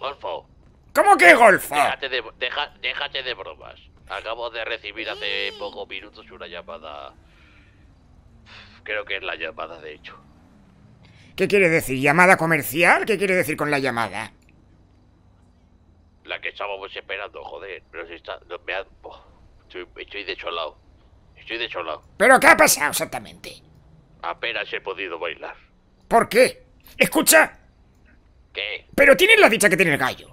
Rodolfo. ¿Cómo que golfo? Déjate de bromas. Acabo de recibir hace pocos minutos una llamada. Creo que es la llamada, de hecho. ¿Qué quiere decir? ¿Llamada comercial? ¿Qué quiere decir con la llamada? La que estábamos esperando, joder. Pero si está... no, estoy desolado. Estoy desolado. ¿Pero qué ha pasado exactamente? Apenas he podido bailar. ¿Por qué? Escucha. ¿Qué? Pero tienes la dicha que tiene el gallo.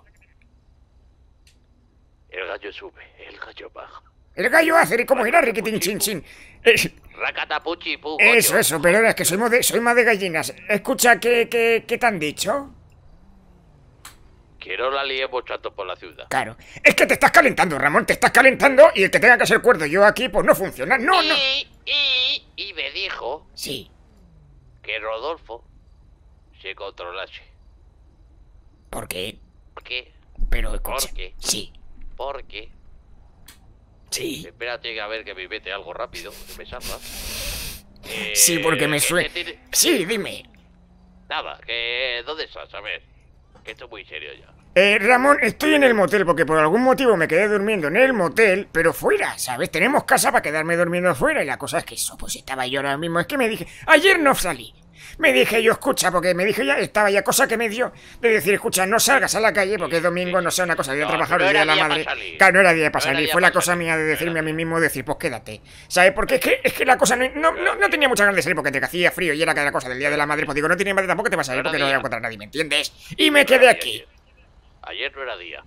El gallo sube, el gallo baja. El gallo hace como era riquitín chin chin. Racatapuchi, pu, Eso, pero es que soy más de gallinas. Escucha, ¿qué te han dicho? Que no la liemos tanto por la ciudad. Claro. Es que te estás calentando, Ramón, te estás calentando y el que tenga que ser cuerdo yo aquí, pues no funciona. No. Y me dijo... Sí. Que Rodolfo se controlase. ¿Por qué? ¿Por qué? Pero escucha. ¿Por qué? Sí. ¿Por qué? Sí. Espérate a ver que me mete algo rápido, que me salva. Sí, porque me suena... Sí, dime. Nada, que... ¿Dónde estás? A ver. Que esto es muy serio ya. Ramón, estoy en el motel porque por algún motivo me quedé durmiendo en el motel, pero fuera, ¿sabes? Tenemos casa para quedarme durmiendo fuera y la cosa es que eso, pues estaba yo ahora mismo. Es que me dije, ayer no salí. Me dije yo, escucha, porque me dije ya, estaba ya cosa que me dio de decir, escucha, no salgas a la calle porque es domingo, no sé, una cosa, voy a trabajar el día de la madre. Claro, no era día para salir, fue la cosa mía de decirme a mí mismo, decir, pues quédate. ¿Sabes? Porque es que la cosa no tenía muchas ganas de salir porque te hacía frío y era cada cosa del día de la madre, pues digo, no tiene madre tampoco te vas a salir porque no voy a encontrar a nadie, ¿me entiendes? Y me quedé aquí. Ayer no era día.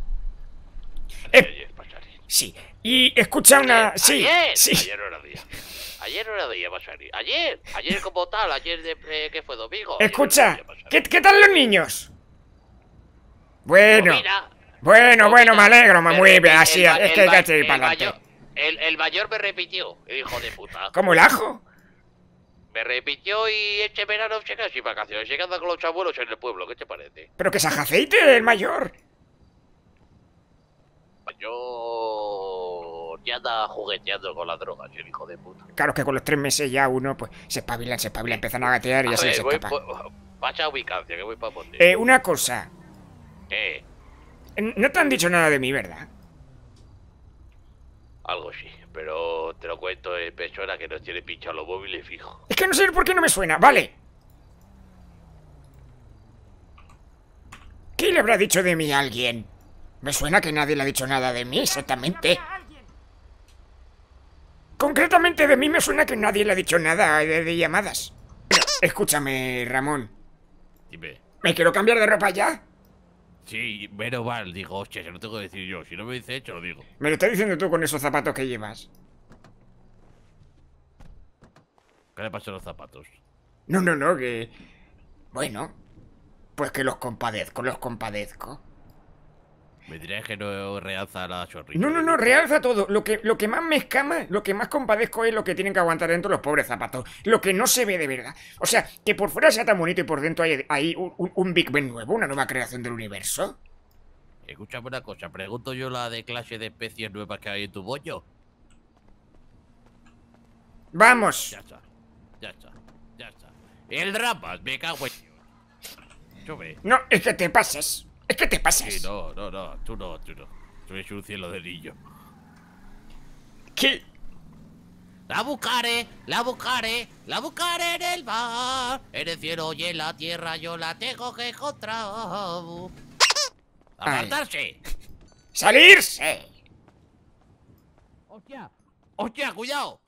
Sí, y escucha una... Sí, sí. Ayer no era día. Ayer no era día para salir. Ayer como tal, ayer que fue domingo. Escucha, ¿qué tal los niños? Bueno, bueno, me alegro, muy bien, así es que hay que ir para adelante. El mayor me repitió, hijo de puta. ¿Cómo el ajo? Me repitió y este verano se queda sin vacaciones. Se queda con los abuelos en el pueblo, ¿qué te parece? Pero que se haga aceite el mayor. Yo... ya anda jugueteando con las drogas, el hijo de puta. Claro que con los 3 meses ya uno, pues, se espabila, empiezan a gatear y así se escapa. Pacha ubicancia, que voy para Monte. Una cosa. No te han dicho nada de mí, ¿verdad? Algo sí, pero te lo cuento en persona que nos tiene pinchado los móviles fijo. Es que no sé por qué no me suena, vale. ¿Qué le habrá dicho de mí a alguien? Me suena que nadie le ha dicho nada de mí, exactamente. Concretamente de mí me suena que nadie le ha dicho nada de llamadas. Escúchame, Ramón. Dime. ¿Me quiero cambiar de ropa ya? Sí, pero vale, digo, hostia, se lo tengo que decir yo. Si no me dice hecho, lo digo. Me lo estás diciendo tú con esos zapatos que llevas. ¿Qué le pasa a los zapatos? No, que... Bueno, pues que los compadezco. Me dirás que no realza la sonrisa. No, realza todo. Lo que más me escama, lo que más compadezco es lo que tienen que aguantar dentro los pobres zapatos. Lo que no se ve de verdad. O sea, que por fuera sea tan bonito y por dentro hay un Big Ben nuevo, una nueva creación del universo. Escúchame una cosa, pregunto yo la de clase de especies nuevas que hay en tu bollo. ¡Vamos! Ya está. El dramas, me cago en... Chove. No, es que te pasas. Es que te pasas. Sí, no, tú no. Tú eres un cielo de niño. ¿Qué? La buscaré en el mar. En el cielo y en la tierra yo la tengo que encontrar. ¡Apartarse! ¡Salirse! ¡Hostia, cuidado!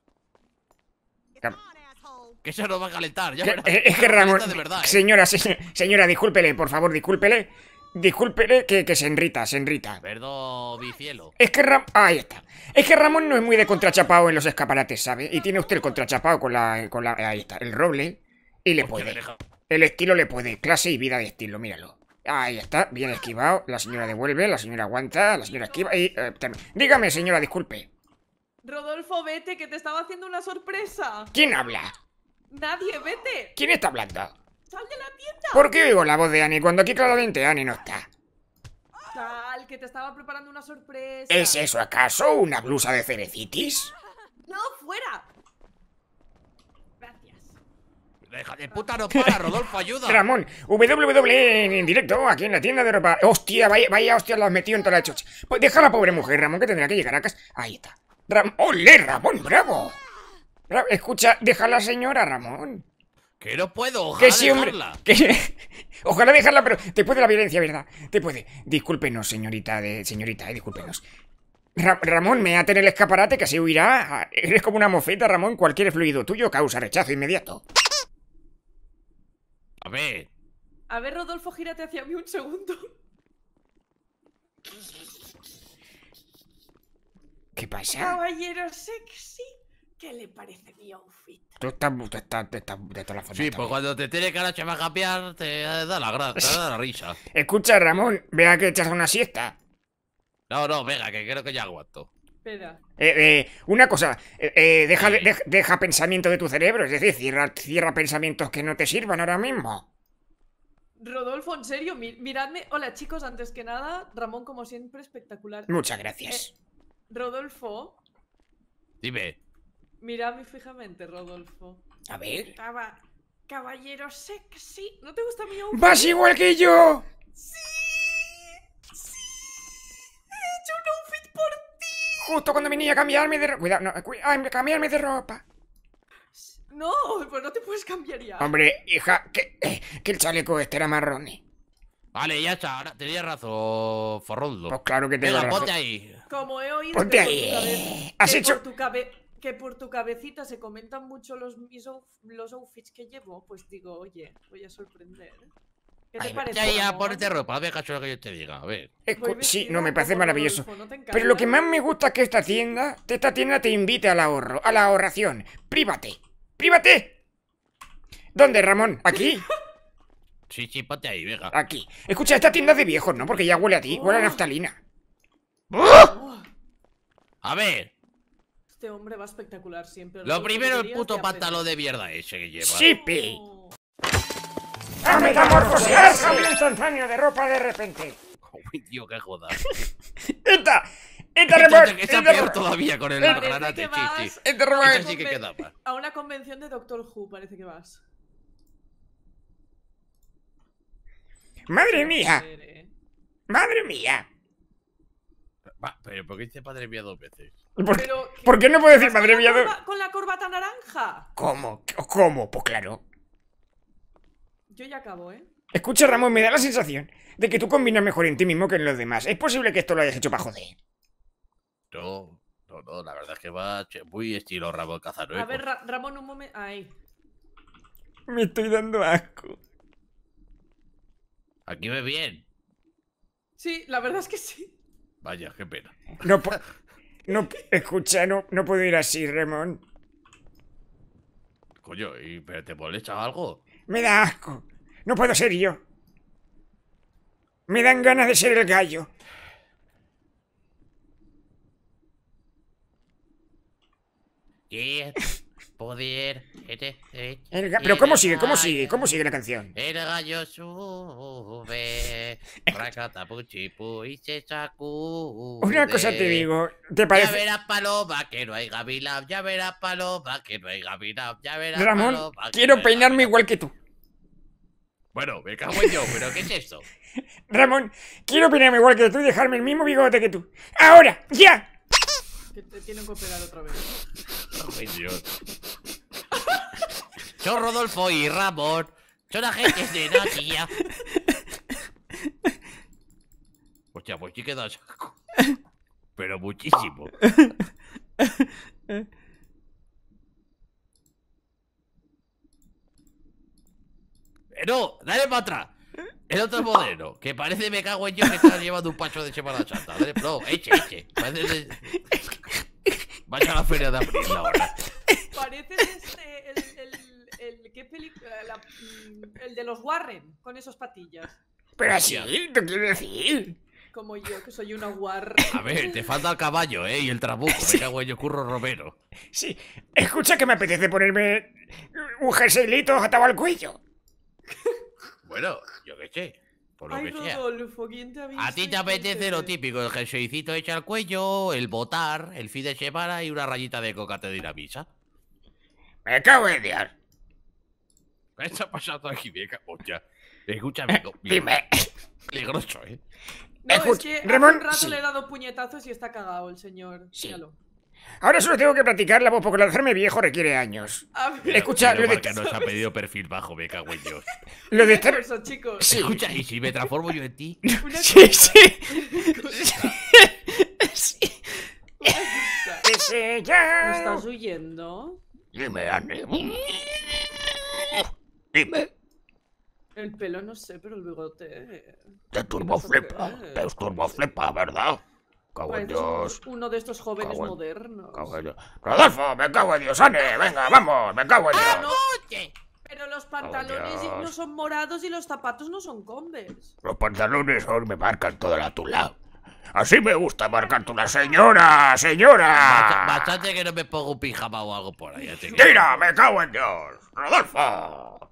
Que eso no va a calentar, ya verás. Es que Ramón... De verdad, Señora, discúlpele, por favor, discúlpele. Discúlpele que se enrita. Perdón, mi cielo. Es que ahí está. Es que Ramón no es muy de contrachapado en los escaparates, ¿sabe? Y tiene usted el contrachapado con la... Ahí está, el roble. Y le puede. El estilo le puede. Clase y vida de estilo, míralo. Ahí está, bien esquivado. La señora devuelve, la señora aguanta, la señora esquiva y... dígame, señora, disculpe. Rodolfo, vete, que te estaba haciendo una sorpresa. ¿Quién habla? Nadie, vete. ¿Quién está hablando? Sal de la tienda. ¿Por qué oigo la voz de Annie cuando aquí claramente Annie no está? Sal, que te estaba preparando una sorpresa. ¿Es eso acaso una blusa de cerecitis? No, fuera. Gracias. Deja de puta, no para, Rodolfo, ayuda. Ramón, WWE en directo, aquí en la tienda de ropa. Hostia, vaya hostia, la has metido en toda la chocha. Pues deja a la pobre mujer, Ramón, que tendrá que llegar a casa. Ahí está. ¡Olé, Ramón, bravo! Escucha, deja a la señora, Ramón. Que no puedo, ojalá Que sí, hombre. dejarla. Ojalá dejarla, pero te puede la violencia, ¿verdad? Te puede. Discúlpenos, señorita, discúlpenos. Ramón, méate en el escaparate que así huirá. Eres como una mofeta, Ramón. Cualquier fluido tuyo causa rechazo inmediato. A ver. A ver, Rodolfo, gírate hacia mí un segundo. ¿Qué pasa? Caballero sexy, ¿qué le parece mi outfit? Tú estás de todas las formas. Sí, pues cuando te tiene cara se va a cambiar, te da la risa. Escucha, Ramón, vea que echas una siesta. No, venga, que creo que ya aguanto. Espera. Una cosa, deja pensamiento de tu cerebro, es decir, cierra pensamientos que no te sirvan ahora mismo. Rodolfo, en serio, miradme. Hola, chicos, antes que nada, Ramón, como siempre, espectacular. Muchas gracias. Rodolfo, Dime. miradme fijamente, Rodolfo. A ver. Caballero sexy. ¿No te gusta mi outfit? ¡Vas igual que yo! He hecho un outfit por ti. Justo cuando venía a cambiarme de ropa. Cuidado, no, cambiarme de ropa. No, pues no te puedes cambiar ya. Hombre, hija, que el chaleco este era marrón. Vale, ya está, ahora tenías razón, Forroldo. Pues claro que tengo Venga, razón. ponte ahí. Como he oído Ponte que ahí. Has hecho... que por tu cabecita se comentan mucho los outfits que llevo, pues digo, oye, voy a sorprender. ¿Qué te Ay, parece? Ya, Ramón? ponete ropa, no me caso lo que yo te diga, a ver. Voy Sí, vestida no, me parece como maravilloso. Rodolfo, ¿no te encanta? Pero lo que más me gusta es que esta tienda te invite al ahorro, a la ahorración. ¡Prívate! ¡Prívate! ¿Dónde, Ramón? ¿Aquí? Sí, ponte ahí, venga. Aquí. Escucha, esta tienda es de viejos, ¿no? Porque ya huele a ti, huele a naftalina. Oh, A ver, este hombre va espectacular siempre. lo Rodolfo, primero el deberías puto de aprender. pantalón de mierda ese que lleva. ¡Sipi! Oh. ¡A metamorfosear! ¡Cambio instantáneo de ropa de repente! Uy, tío, qué joda. ¡Esta Entonces, que está esta peor todavía con el Parece granate, que vas chichi. Esta a ropa una Esta sí que conven- quedaba. A una convención de Doctor Who, parece que vas. ¡Madre mía! Joder, ¿eh? ¡Madre mía! Va, pero ¿por qué dice padre mía dos veces? Pero, ¿Por qué no puedo decir ¿vas con madre la mía? con la corbata naranja? ¿Cómo? ¿Cómo? Pues claro. Yo ya acabo, ¿eh? Escucha, Ramón, me da la sensación de que tú combinas mejor en ti mismo que en los demás. ¿Es posible que esto lo hayas hecho para joder? No, la verdad es que va muy estilo Ramón Cazanuevo. A ver, Ramón, un momento. Ahí. Me estoy dando asco. Aquí ve bien. Sí, la verdad es que sí. Vaya, qué pena. Escucha, no puedo ir así, Ramón. Coño, ¿pero te molesta algo? Me da asco. No puedo ser yo. Me dan ganas de ser el gallo. Y poder. Pero ¿cómo sigue? ¿Cómo sigue? ¿Cómo sigue la canción? El gallo sube. Racatapuchipu y se sacude. Una cosa te digo, ¿te Ya parece? verás, paloma, que no hay gavilán. Ya verás, paloma, que no hay gavilán. Ya verás, Ramón, paloma, que quiero no hay peinarme gavilán. igual que tú. Bueno, me cago en yo, pero ¿qué es esto? Ramón, quiero peinarme igual que tú y dejarme el mismo bigote que tú. ¡Ahora! ¡Ya! Que te tienen que operar otra vez. Ay, Dios. Son Rodolfo y Ramón. Son agentes de Natia. Hostia, pues sí queda saco. Pero muchísimo. No, dale para atrás. El otro modelo, que parece me cago en yo que está llevando un pacho de Semana Santa. Dale, no, eche. Parece vaya a la feria de abril ahora. Pareces ¿qué película? El de los Warren, con esos patillas. Pero así, ¿tú quieres decir? Como yo, que soy una Warren. A ver, te falta el caballo, y el trabuco. Me cago en yo, Curro Romero. Sí. Escucha que me apetece ponerme un jerseylito atado al cuello. Bueno, yo qué sé. Por lo Ay, que sea. Rodolfo, ¿quién te ha visto? A ti te apetece lo típico, el jerseycito hecho al cuello, el botar, el fin de semana y una rayita de coca te dinamisa. Me cago en Dios. ¿Qué está pasando aquí, vieja? Hostia. Escúchame. Dime. Peligroso, No, es Escucha, que hace Ramón, un rato sí. le he dado puñetazos y está cagado el señor. Sí. Míralo. Ahora solo tengo que practicar la voz porque hacerme viejo requiere años. A ver, Escucha, Menos lo de- mal que nos ha pedido perfil bajo, me cago en Dios. Lo de estar... eso, chicos. Sí. Escucha, ¿y si me transformo yo en ti? Una Sí, cosa, sí. una cosa. Ese ¿Me ya... estás huyendo? Dime, Anne. Dime. El pelo no sé, pero el bigote... Te turboflepa, ¿verdad? Cago en Pareces Dios. uno de estos jóvenes Cago en- modernos. Cago en Dios. Rodolfo, me cago en Dios, Anne. Venga, vamos, me cago en Ah, Dios. no. Pero los pantalones Dios. no son morados y los zapatos no son Converse. Los pantalones hoy me marcan toda la tula. Así me gusta marcar tula, señora, señora. Bastante que no me pongo un pijama o algo por ahí. ya te digo. Mira, me cago en Dios. Rodolfo.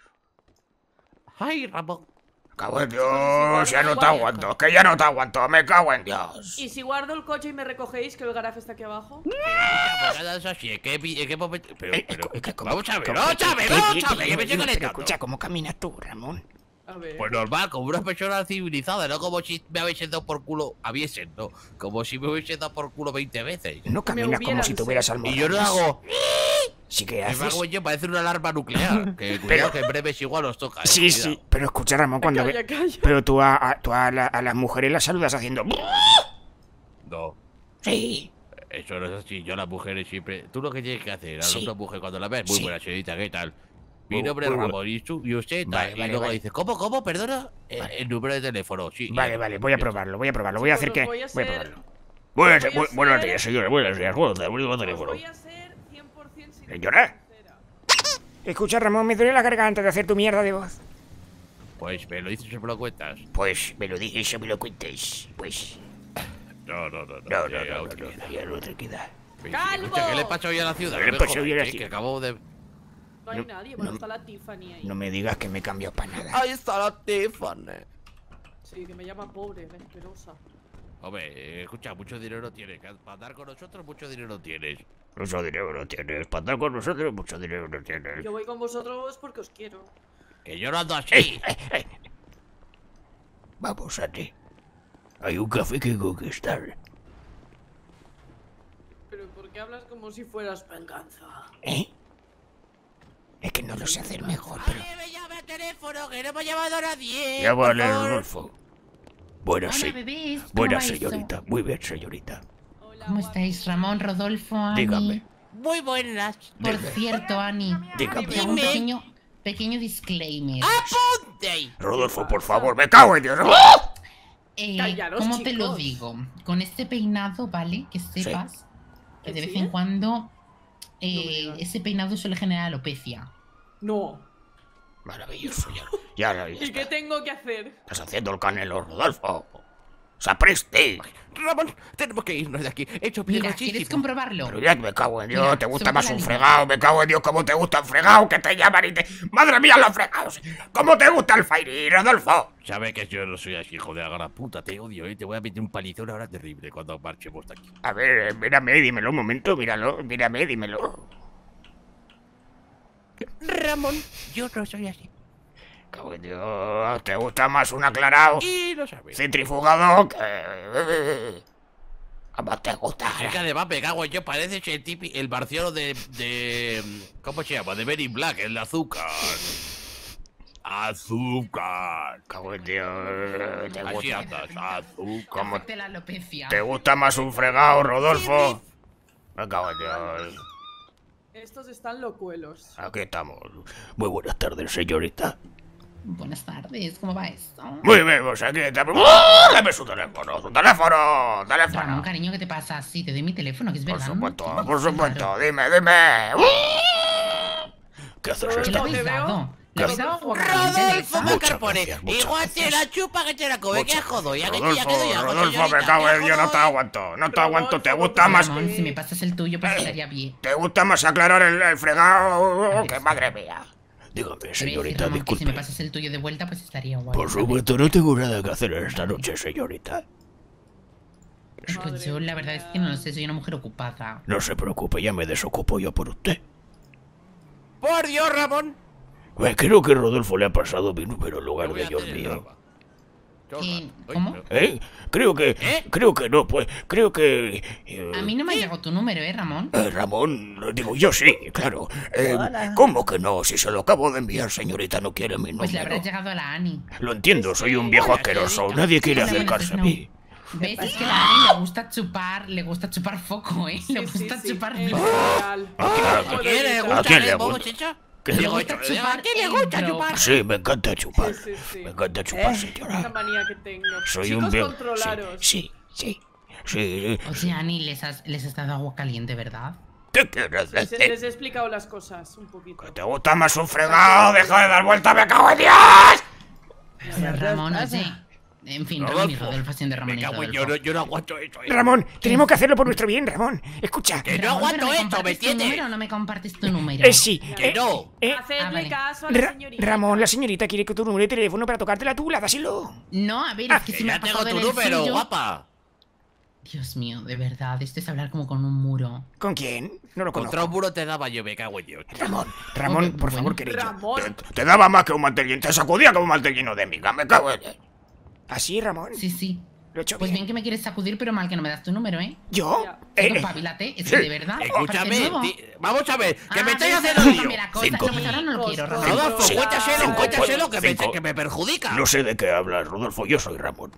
Ay, Ramón. Me cago en Dios, ya no te aguanto, que ya no te aguanto, me cago en Dios. ¿Y si guardo el coche y me recogéis, que el garaje está aquí abajo? Pues nada, eso sí, ¿en qué momento? Pero, vamos a ver, ¿cómo- vamos a ver, qué- vamos qué- a ver, que me estoy pero calentando. escucha, ¿cómo caminas tú, Ramón? A ver. Pues normal, como una persona civilizada, no como si me hubiesen dado por culo, no, como si me hubiesen dado por culo 20 veces. No caminas como hubieran si tuvieras almohadas. Y yo no hago, Sí que me haces. hago yo, parece una alarma nuclear, que cuidado que en breves igual os toca. Sí, cuidado. sí, pero escucha, Ramón, cuando Calla, ve... calla. Pero tú a las mujeres las saludas haciendo... No, Sí. eso no es así, yo a las mujeres siempre, tú lo que tienes que hacer, a Sí. otra mujer cuando la ves, muy Sí. buena señorita, ¿qué tal? Mi Muy- nombre es muy bu- Ramón, y usted, tal, Vale, y vale, luego vale. dice, ¿cómo, perdona? El número de teléfono, sí. Vale, vale, voy a probarlo, voy a probarlo. Voy a hacer que... Voy a Voy a ser- probarlo. Buenas voy a buenos ser- días, señores, buenos días. Buenos días, Os teléfono. voy a ser 100% sincera. Señora. Escucha, Ramón, me duele la garganta de hacer tu mierda de voz. Pues me lo dices y me lo cuentas. Pues me lo dices o me lo cuentes. Pues... No, No, ya, no, otra cosa. ya no te queda. ¡Calvo! Escucha, ¿qué le pasa hoy a la ciudad? ¿Qué le No me pasa jodas, hoy a la que ciudad? acabo de... No hay No, nadie, bueno, no- está la Tiffany ahí. No me digas que me he cambiado para nada. Ahí está la Tiffany. Sí, que me llama pobre, la asquerosa. Hombre, escucha, mucho dinero tienes. Para andar con nosotros, mucho dinero tienes. Mucho dinero no tienes. Para andar con nosotros, mucho dinero no tienes. Yo voy con vosotros porque os quiero. Que yo no ando así. ¡Eh! Vamos, Andy. Hay un café que conquistar. Pero ¿por qué hablas como si fueras venganza? ¿Eh? Es que no lo sé hacer mejor, pero... Nadie me llame al teléfono, que no me ha llamado nadie. Ya por vale, favor. Rodolfo. Buenas, Hola, bebés. ¿Cómo Buena va eso? señorita. Muy bien, señorita. Hola, ¿Cómo estáis, Ramón, Rodolfo, Ani? Dígame. Muy buenas. Por cierto, Ani, Dígame. te hago un pequeño disclaimer. ¡Apunte! Rodolfo, por favor, me cago en Dios. Callaros, ¿Cómo te lo chicos. digo? Con este peinado, ¿vale? Que sepas que de vez ¿Sí? en cuando me digas. ese peinado suele generar alopecia. No. Maravilloso, ya ¿Y qué está. tengo que hacer? Estás haciendo el canelo, Rodolfo. ¡Sapriste! Ramón, tenemos que irnos de aquí. He hecho Mira, peligrosísimo. ¿quieres comprobarlo? Pero ya me cago en Dios, Mira, te gusta súbete más la un línea. fregado, me cago en Dios, cómo te gusta un fregado, que te llaman y te... ¡Madre mía, los fregados! ¿Cómo te gusta el Fairy, Rodolfo? Sabes que yo no soy así, hijo de la gran puta. Te odio, Te voy a meter un palizón ahora terrible cuando marchemos de aquí. A ver, mírame, dímelo un momento, mírame, dímelo. Ramón, yo no soy así. Cago en Dios, te gusta más un aclarado Y lo sabes. centrifugado que... ¿Cómo te gusta? Es que además me cago en yo, pareces el marciano de... ¿Cómo se llama? De Men in Black, el de azúcar. Azúcar. Cago en Dios, te Así gusta... andas, azúcar. ¿Cómo De la alopecia. te gusta más un fregado, Rodolfo? Me cago en Dios. Estos están locuelos. Aquí estamos. Muy buenas tardes, señorita. Buenas tardes, ¿cómo va esto? Muy bien, pues aquí estamos. ¡Oh! Dame su teléfono, Ramón, teléfono. cariño, ¿qué te pasa? Sí, te doy mi teléfono, que es Por verdad. ¿no? supuesto, por Qué supuesto. raro. Dime. ¿Qué haces ¿Qué le esta? habéis ¿Te veo? dado? ¿Le habéis dado agua Rodolfo caliente? Mascarpone, gracias, muchas igual te gracias. la chupa que te la come, que jodo, ya que ya Rodolfo, quedo ya. Rodolfo, me cago en Dios, no te aguanto. No te aguanto, te gusta más. Ramón, si me pasas el tuyo, pues estaría bien. ¿Te gusta más aclarar el fregado? ¡Que madre mía! Dígame, Te voy a decir, señorita, Ramón, que si me disculpe. pasas el tuyo de vuelta, pues estaría guay. Por supuesto, no tengo nada que hacer esta noche, señorita. Pues yo la verdad es que no lo sé, soy una mujer ocupada. No se preocupe, ya me desocupo yo por usted. Por Dios, Ramón. Pues creo que Rodolfo le ha pasado mi número en lugar Yo voy de a yo hacer el el mío. drama. ¿Cómo? Creo que... ¿Eh? Creo que no, pues... Creo que... A mí no me ha llegado tu número, Ramón. Ramón, digo yo sí, claro. Hola. ¿Cómo que no? Si se lo acabo de enviar, señorita, no quiere mi Pues le número. habrás llegado a la Ani. Lo entiendo, soy un viejo asqueroso. Nadie quiere acercarse a mí. ¿Ves? Es que a la Ani le gusta chupar foco, ¿eh? Le gusta chupar es foco. real. ¿A quién le gusta ¿A quién le el gusta? bobo, chicha? ¿Qué? Le gusta chupar. ¿A quién le gusta el chupar? Sí, me encanta chupar. Sí, sí, sí. Me encanta chupar, Una señora. manía que tengo. Soy Chicos, un viejo... controlaros. Sí. Sí. Oye, Ani, les has dado agua caliente, ¿verdad? ¿Qué quieres Les decir? he explicado las cosas un poquito. ¿Te gusta más un fregado? ¡Deja de dar vuelta, me cago en Dios! Pero Ramón, oye. En fin, Ramón y Rodolfo haciendo Ramón Me y cago en Rodolfo. yo no aguanto esto. Ramón, tenemos que hacerlo por nuestro bien, Ramón. Escucha. Que no Ramón, aguanto ¿pero me esto, ¿me compartes tu entiendes? número o no me compartes tu número? Sí. Que no. Hacedle vale. caso a la señorita. Ramón, la señorita quiere que tu número de teléfono para tocártela tú, dáselo. No, a ver, es que Que si me ya ha tengo pasado tu en el número, suyo. guapa. Dios mío, de verdad, esto es hablar como con un muro. ¿Con quién? No lo Contra un conozco. muro te daba yo, me cago en Dios. Ramón, por Bueno. favor, querido. Ramón. Te daba más que un mantel lleno, te sacudía como un mantel lleno de miga, me cago en Dios. ¿Así, Ramón? Sí. Lo he hecho Pues bien bien. que me quieres sacudir, pero mal que no me das tu número, ¿eh? ¿Yo? Ya. Pero pabilate, es que de verdad. Escúchame, parece nuevo. vamos a ver, que me Ah, estáis ves, haciendo ahora lío. cambia la cosa. Cinco. No, pues ahora no lo quiero, Ramón. Rodolfo, Sí. cuéntaselo Cinco. que me perjudica. No sé de qué hablas, Rodolfo, yo soy Ramón.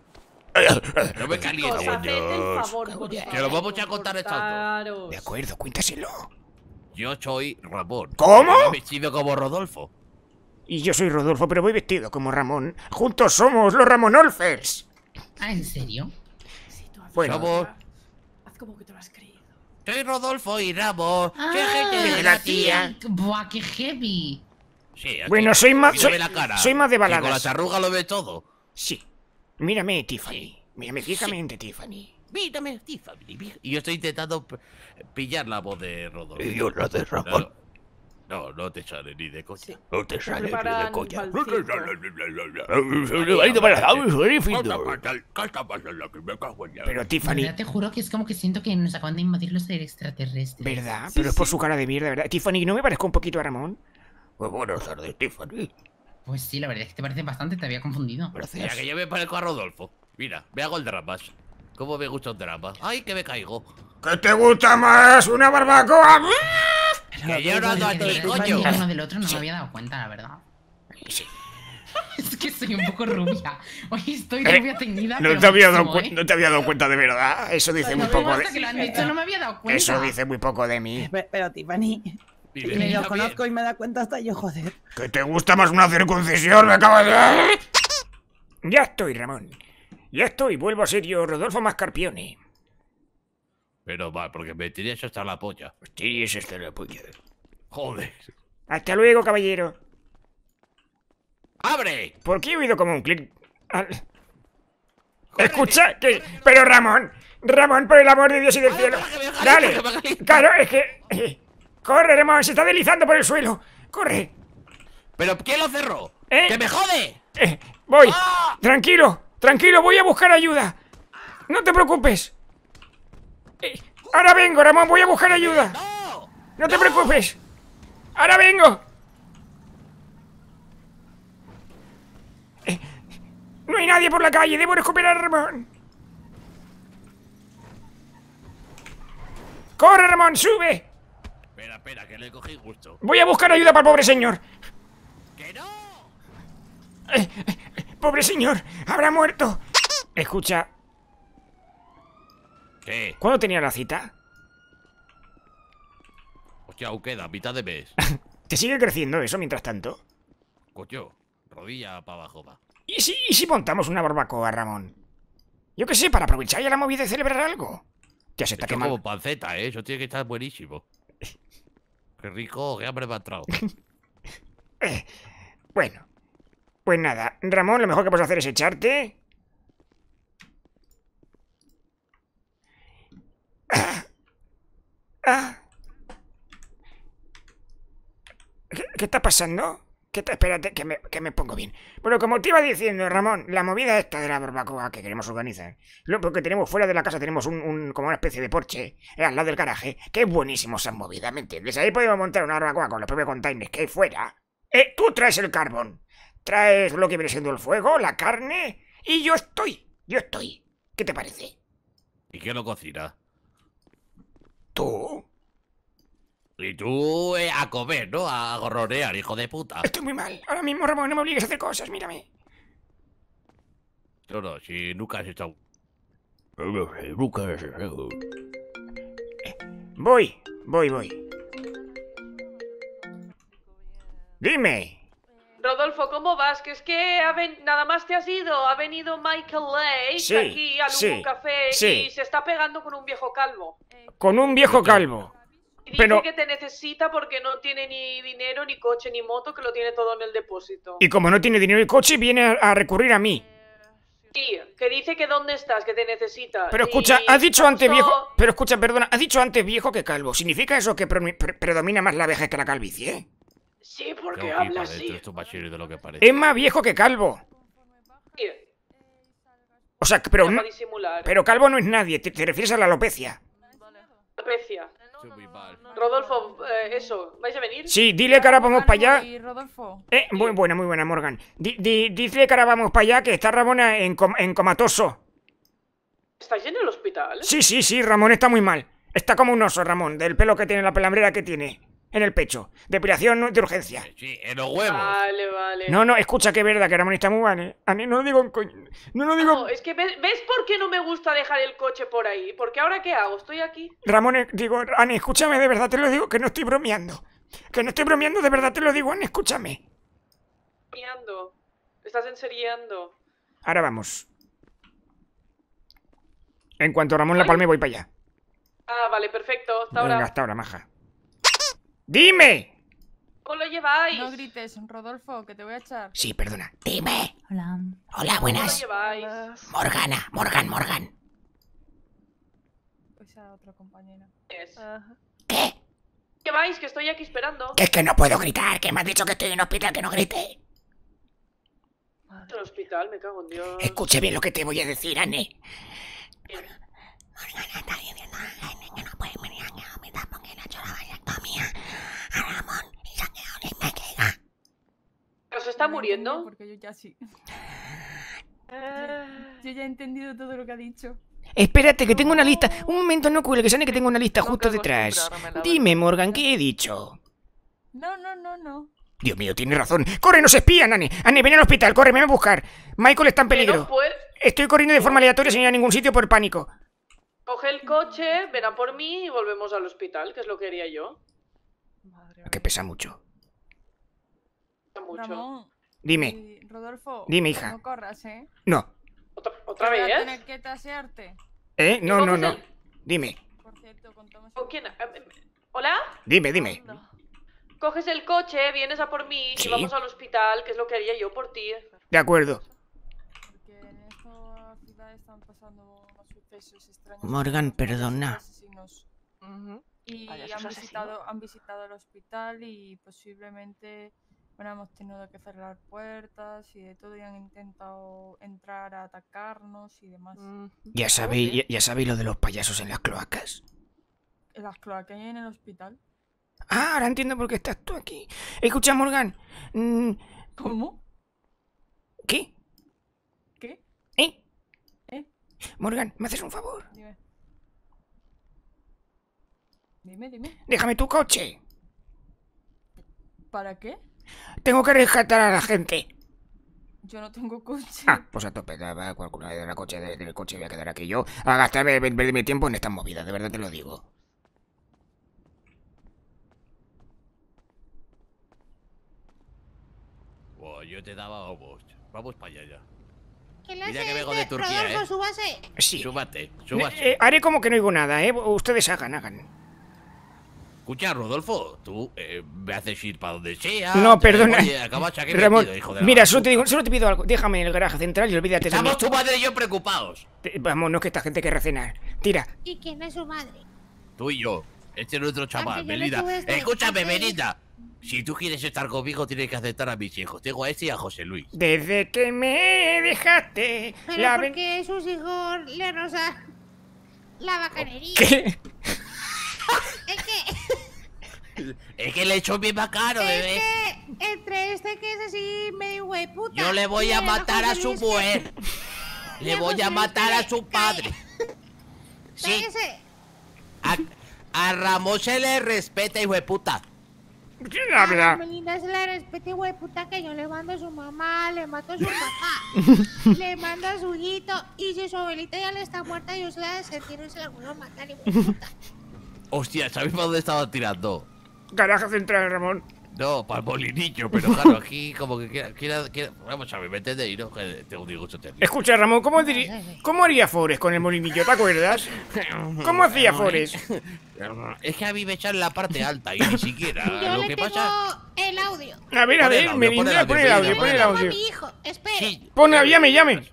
No me calientes. Chicos, haced el favor, por Que favor. lo vamos a contar esto. Cortaros. De acuerdo, cuéntaselo. Yo soy Ramón. ¿Cómo? Me he vestido como Rodolfo. Y yo soy Rodolfo, pero voy vestido como Ramón. Juntos somos los Ramonolfers. Ah, ¿en serio? Sí, tú haz Bueno. Somos... haz como que te lo has creído. Soy Rodolfo y Ramón. Soy Ah, gente de la tía. Buah, qué heavy. Sí, aquí. Bueno, soy más... Mírame la cara. Soy más de Y con las baladas. arrugas lo ve todo. Sí. Mírame, Tiffany. Mírame fijamente, Tiffany. Mírame, Tiffany. Y yo estoy intentando pillar la voz de Rodolfo. Y yo la de Ramón. No te sale ni de coña. No te Se sale ni de preparan coña. pa'l circo. Pero, Tiffany... De verdad, te juro que es como que siento que nos acaban de invadir los extraterrestres. ¿Verdad? Pero es por su cara de mierda, ¿verdad? Tiffany, ¿no me parezco un poquito a Ramón? Pues buenas tardes, Tiffany. Pues sí, la verdad es que te parece bastante, te había confundido. Mira, Gracias. que yo me parezco a Rodolfo. Mira, me hago el drama. ¿Cómo me gusta un drama? ¡Ay, que me caigo! ¿Qué te gusta más? ¿Una barbacoa? Que yo no ando Porque de aquí, verdad, coño. el uno del otro no me había dado cuenta, la verdad. Sí. Es que soy un poco rubia. Hoy estoy rubia teñida, No pero te había dado máximo, ¿eh? no te había dado cuenta de verdad. Eso dice muy Luego poco hasta que lo de... han dicho no me había dado cuenta. Eso dice muy poco de mí. Pero Tiffany, Dime, ni lo mira conozco bien. y me da cuenta hasta yo, joder. ¿Que te gusta más una circuncisión? Me acabo de... Ya estoy, Ramón. Ya estoy. Vuelvo a ser yo, Rodolfo Mascarpione. Pero va, porque me tirías hasta la polla. Sí, es este la polla. Joder. Hasta luego, caballero. ¡Abre! ¿Por qué he oído como un clic? Escucha, que... Pero Ramón, Ramón, por el amor de Dios y del cielo. Dale. Claro, es que... Corre, Ramón, se está deslizando por el suelo. Corre. ¿Pero quién lo cerró? ¿Eh? ¡Que me jode! Voy. ¡Ah! Tranquilo, voy a buscar ayuda. No te preocupes. Ahora vengo, Ramón, voy a buscar ayuda. ¡No! No te preocupes. Ahora vengo. No hay nadie por la calle, debo recuperar a Ramón. ¡Corre, Ramón, sube! Espera, que le cogí gusto. Voy a buscar ayuda para el pobre señor. ¡Que no! Pobre señor, habrá muerto. Escucha, ¿Qué? ¿cuándo tenía la cita? Hostia, aún queda, mitad de mes. ¿Te sigue creciendo eso mientras tanto? Coño, rodilla para abajo va. ¿Y si montamos una barbacoa, Ramón? Yo qué sé, para aprovechar ya la movida y celebrar algo. Ya se está Esto quemando. como panceta, ¿eh? Eso tiene que estar buenísimo. Qué rico, qué hambre me ha entrado. Bueno, pues nada, Ramón, lo mejor que puedes hacer es echarte. ¿Qué está pasando? Espérate, que me pongo bien. Bueno, como te iba diciendo, Ramón, la movida esta de la barbacoa que queremos organizar. Porque tenemos fuera de la casa, tenemos como una especie de porche, al lado del garaje, que es buenísimo esa movida, ¿me entiendes? Ahí podemos montar una barbacoa con los propios containers que hay fuera. Tú traes el carbón, traes lo que viene siendo el fuego, la carne, y yo estoy. ¿Qué te parece? ¿Y quién lo cocina? ¿Tú? Y tú a comer, ¿no? A gorronear, hijo de puta. Estoy muy mal. Ahora mismo, Ramón, no me obligues a hacer cosas, mírame. No, si nunca has estado... Voy. Dime. Rodolfo, ¿cómo vas? Que es que nada más te has ido. Ha venido Michael Lake Sí, aquí al sí, Hugo Café sí. y se está pegando con un viejo calvo. Con un viejo calvo. Y dice Pero... que te necesita porque no tiene ni dinero, ni coche, ni moto, que lo tiene todo en el depósito. Y como no tiene dinero y coche, viene a recurrir a mí. Sí, que dice que dónde estás, que te necesita. Pero escucha, Y has dicho antes justo- viejo... Pero escucha, perdona, has dicho antes viejo que calvo. ¿Significa eso que predomina más la vejez que la calvicie? Sí, porque Tengo que ir habla para dentro, así. esto es más serio de lo que parece. Es más viejo que calvo. Sí, O sea, pero... para disimular. Pero calvo no es nadie, te refieres a la alopecia. Aprecia. Estoy muy mal. Rodolfo, eso, ¿vais a venir? Sí, dile que ahora vamos para allá. ¿Y Rodolfo? Muy buena, Morgan. Dile que ahora vamos para allá, que está Ramón en comatoso. ¿Estáis en el hospital? Sí, Ramón está muy mal. Está como un oso, Ramón, del pelo que tiene, la pelambrera que tiene en el pecho. Depilación de urgencia. Sí, en los huevos. Vale. No, escucha que es verdad que Ramón está muy mal, ¿eh? A mí no lo digo en coño. No lo digo... No, es que ¿ves por qué no me gusta dejar el coche por ahí? Porque ahora ¿qué hago? Estoy aquí. Ramón, Ani, escúchame, de verdad te lo digo, que no estoy bromeando. Que no estoy bromeando, de verdad te lo digo, Ani, escúchame. Enseriando. Estás enseriando. Ahora vamos. En cuanto Ramón la palme, voy para allá. Ah, vale, perfecto. Hasta Venga, ahora. hasta ahora, maja. ¡Dime! ¿Cómo lo lleváis? No grites, Rodolfo, que te voy a echar. Sí, perdona. Dime. Hola. Hola, ¿Cómo lo buenas. lleváis? Morgan. Pues a otra compañera. Es. ¿Qué? ¿Lleváis? Que estoy aquí esperando. Que es que no puedo gritar, que me has dicho que estoy en hospital, que no grite. En el hospital, me cago en Dios. Escuche bien lo que te voy a decir, Anne. ¿Pero se está No lo he entendido muriendo? Porque yo ya sí. Yo ya he entendido todo lo que ha dicho. Espérate, que tengo una lista. Un momento, no cuelgues, Anne, que tengo una lista justo que detrás. acostumbrarme, la Dime, Morgan, ¿qué he dicho? No. Dios mío, tienes razón. ¡Corre, nos espían, Anne! Anne, ven al hospital, corre, ven a buscar. Michael está en Que peligro. no puedes. Estoy corriendo de forma aleatoria sin ir a ningún sitio por pánico. Coge el coche, ven a por mí y volvemos al hospital, que es lo que haría yo. Que pesa mucho. Mucho. Ramón. Dime. y Rodolfo. Dime, hija. No corras, ¿eh? No. ¿Otra Voy a vez? tener que tasearte. No. coges el- Dime. Por cierto, contamos... ¿Con quién? ¿Hola? Dime. Coges el coche, vienes a por mí Sí. y vamos al hospital, que es lo que haría yo por ti. De acuerdo. Porque en esta ciudad están pasando unos sucesos extraños. Morgan, perdona. Asesinos. Ujú. Y Vaya, han esos visitado el hospital y posiblemente, bueno, hemos tenido que cerrar puertas y de todo y han intentado entrar a atacarnos y demás. Ujú. Ya sabéis lo de los payasos en las cloacas. Las cloacas que hay en el hospital. Ah, ahora entiendo por qué estás tú aquí. Escucha, Morgan. ¿Cómo? ¿Qué? ¿Qué? ¿Eh? ¿Eh? Morgan, ¿me haces un favor? Dime. Déjame tu coche. ¿Para qué? Tengo que rescatar a la gente. Yo no tengo coche. Ah, pues a tope. Cualquiera de la coche, del coche voy a quedar aquí yo a gastarme mi tiempo en estas movidas, de verdad te lo digo. Yo te daba ovos. Vamos para allá ya. ¿Qué le Mira hace que vengo de este? Turquía, Rodolfo, ¿eh? súbase. Sí. Súbate. Haré como que no oigo nada, ¿eh? Ustedes hagan. Escucha, Rodolfo, tú me haces ir para donde sea. No, te perdona. digo, oye, acabas aquí Ramón, metido, hijo de la mira, gran solo puta. te pido algo. Déjame en el garaje central y olvídate de mí. Estamos tu madre y yo preocupados. Vámonos, que esta gente quiere cenar. Tira. ¿Y quién es su madre? Tú y yo. Este es nuestro chaval, Antes yo le Belinda. tuve esto, Escúchame, antes- Belinda. Si tú quieres estar conmigo, tienes que aceptar a mis hijos. Tengo a este y a José Luis. Desde que me dejaste Pero la porque sus hijos le rozan la bacanería. ¿Qué? Es que Es que el hecho es bien bacano, bebé. Es que entre este que es así medio hueputa. Yo le voy y a el matar a José su Luis que- mujer. Le y el voy José a Luis matar a que- su padre. Sí, Cállese. a Ramón se le respeta, hijo de puta. ¿Quién A habla? Melinda se le respete, hueputa, que yo le mando a su mamá, le mato a su papá, le mando a su hijito, y si su abuelita ya le está muerta, yo se la desentierro y se la vuelvo a matar, hueputa. Hostia, ¿sabéis para dónde estaba tirando? Garaje central, Ramón. No, para el molinillo, pero claro, aquí como que quiera. Vamos a ver, ¿me entendéis, no? Que tengo un disgusto terrible. Escucha, Ramón, ¿cómo haría Forrest con el molinillo? ¿Te acuerdas? ¿Cómo hacía Forrest? Es que a mí me echan la parte alta y ni siquiera. Yo Lo le que tengo pasa. el audio. A ver, Pon el audio, Melinda, pon el audio, pon el Tengo a audio. mi hijo, espere. Sí, Llame.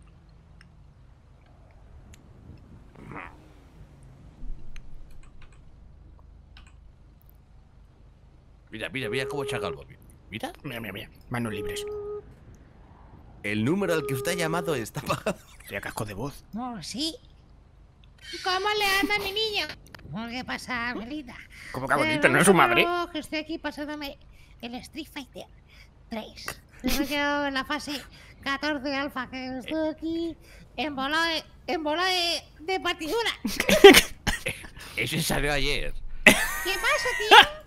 Mira cómo chaca el móvil. Mira. Mira. Manos libres. El número al que usted ha llamado está apagado. Sería casco de voz. No, sí. ¿Cómo le anda mi niño? ¿Qué pasa, abuelita? ¿Cómo que abuelita? ¿No es su madre? No, que estoy aquí pasándome el Street Fighter 3. Yo me quedo en la fase 14 alfa, que estoy aquí en bola de partidura. Ese salió ayer. ¿Qué pasa, tío?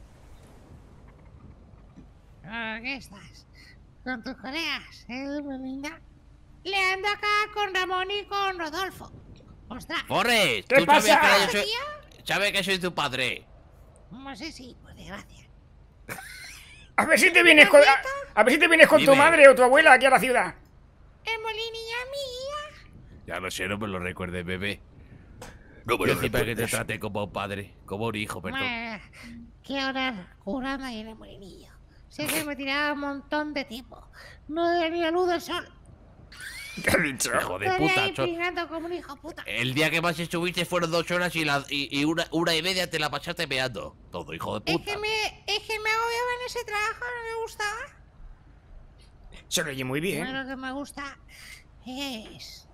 ¿Qué estás? ¿Con tus colegas, Melinda? Le ando acá con Ramón y con Rodolfo. ¡Ostras! Forrest, ¿Qué tú sabes pasa? que yo soy. Sabes que soy tu padre. No sé si, por desgracia. A ver si te vienes con... A ver si te vienes con tu Dime. madre o tu abuela aquí a la ciudad. ¡El molinilla mía! Ya lo sé, no me lo recuerdes, bebé. No me lo que te trate como un padre, como un hijo, perdón. ¿Qué horas curando ahí en el molinillo? Sé que me tiraba un montón de tiempo. No veía ni la luz del sol. ¿Qué has dicho? Hijo de Estaría puta. ahí pringando como un hijo puta. El día que más estuviste fueron 2 horas y una y media te la pasaste meando. Todo, hijo de Es puta. que me agobiaba en ese trabajo, no me gustaba. Se lo oye muy bien. Bueno, lo que me gusta es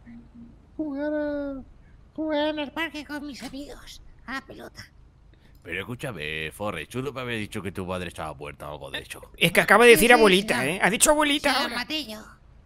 jugar en el parque con mis amigos a la pelota. Pero escúchame, Forrest, tú no me habías dicho que tu madre estaba muerta o algo de eso. Es que acaba de decir Sí, abuelita, sí. ¿eh? Ha dicho abuelita Se la ahora. maté yo.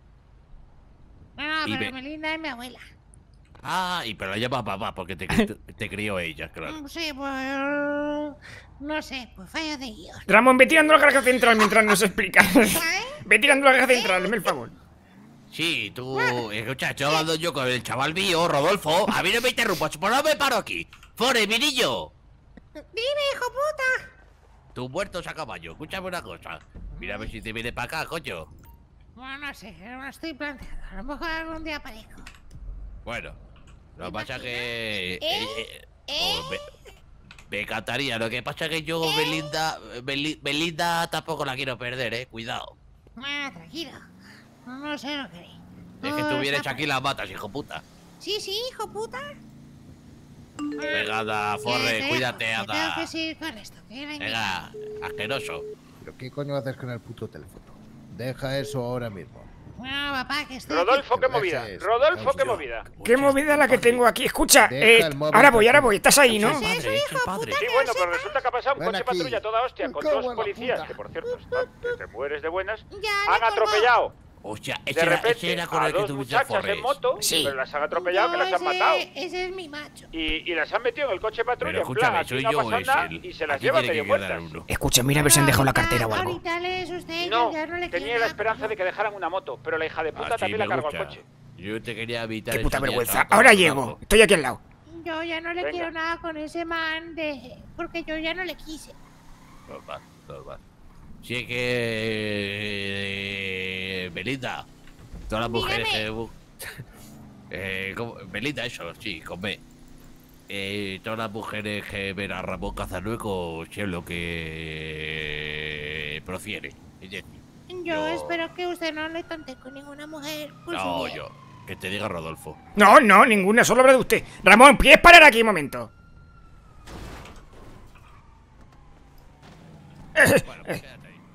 No, Y pero ve- Melinda es mi abuela. Ah, pero la llama papá porque te crió ella, claro. Sí, pues... No sé, pues fallo de guión. Ramón, ve tirando la caja central mientras nos explicas. ¿Sabes? Ve tirando la caja central, hazme el favor. Sí, tú... Escucha, estoy hablando yo con el chaval mío, Rodolfo. A mí no me interrumpas, por no me paro aquí. Forrest, mi niño. Dime, hijo puta. Tus muertos a caballo. Escúchame una cosa. Mira a ver si te viene para acá, coño. Bueno, no sé, no lo estoy planteando. A lo mejor algún día aparezco. Bueno, lo que pasa que... ¿Eh? me encantaría. Lo que pasa que yo, Belinda tampoco la quiero perder, cuidado. Bueno, tranquilo. No sé lo que haré. Es que tú vienes aquí y la matas, hijo puta. Sí, hijo puta. Venga, anda, Forrest, cuídate, Tengo anda. que seguir con esto. Que venga. Venga, asqueroso. ¿Pero qué coño haces con el puto teléfono? Deja eso ahora mismo. Bueno, papá, que estoy Rodolfo, qué Deja movida. eso, Rodolfo, qué yo. movida. Qué movida la que tengo aquí. Escucha, Deja el móvil ahora voy. tranquilo. Estás ahí, ¿no? Es el padre, es el padre. Sí, bueno, pero resulta que ha pasado un Ven coche aquí. patrulla toda hostia Me con cago dos en la policías, puta. que por cierto están que te mueres de buenas. Ya, le Han colgó. atropellado Hostia, de ese repente era con a el que dos tuviste muchachas Forrest. en moto, Sí. pero las han atropellado, que las han matado. Ese es mi macho. Y las han metido en el coche patrulla Pero en plan, escúchame, aquí soy no ha yo, pasado es nada, él. y se las Aquí lleva tiene medio que quedar muertas. uno. Escucha, mira a ver si han dejado la cartera o algo. Ahorita le usted, No, ya no le tenía quiero la nada, esperanza por de que dejaran una moto, pero la hija de puta Así también me la cargó al gusta. coche. Yo te quería evitar Qué puta esa mierda, vergüenza. chaval, Ahora por llego. favor. Estoy aquí al lado. Yo ya no le Venga. quiero nada con ese man porque yo ya no le quise. Normal. Si es que... Belinda, todas las mujeres Dígame. que... Belinda, eso, sí, con B. Todas las mujeres que ven a Ramón Cazanueco es lo que... profiere. Es decir, Yo espero que usted no le tonte con ninguna mujer. Por su no, bien. yo. Que te diga Rodolfo. No, ninguna, solo habla de usted. Ramón, ¿quieres parar aquí un momento? Bueno, pues quédate ahí.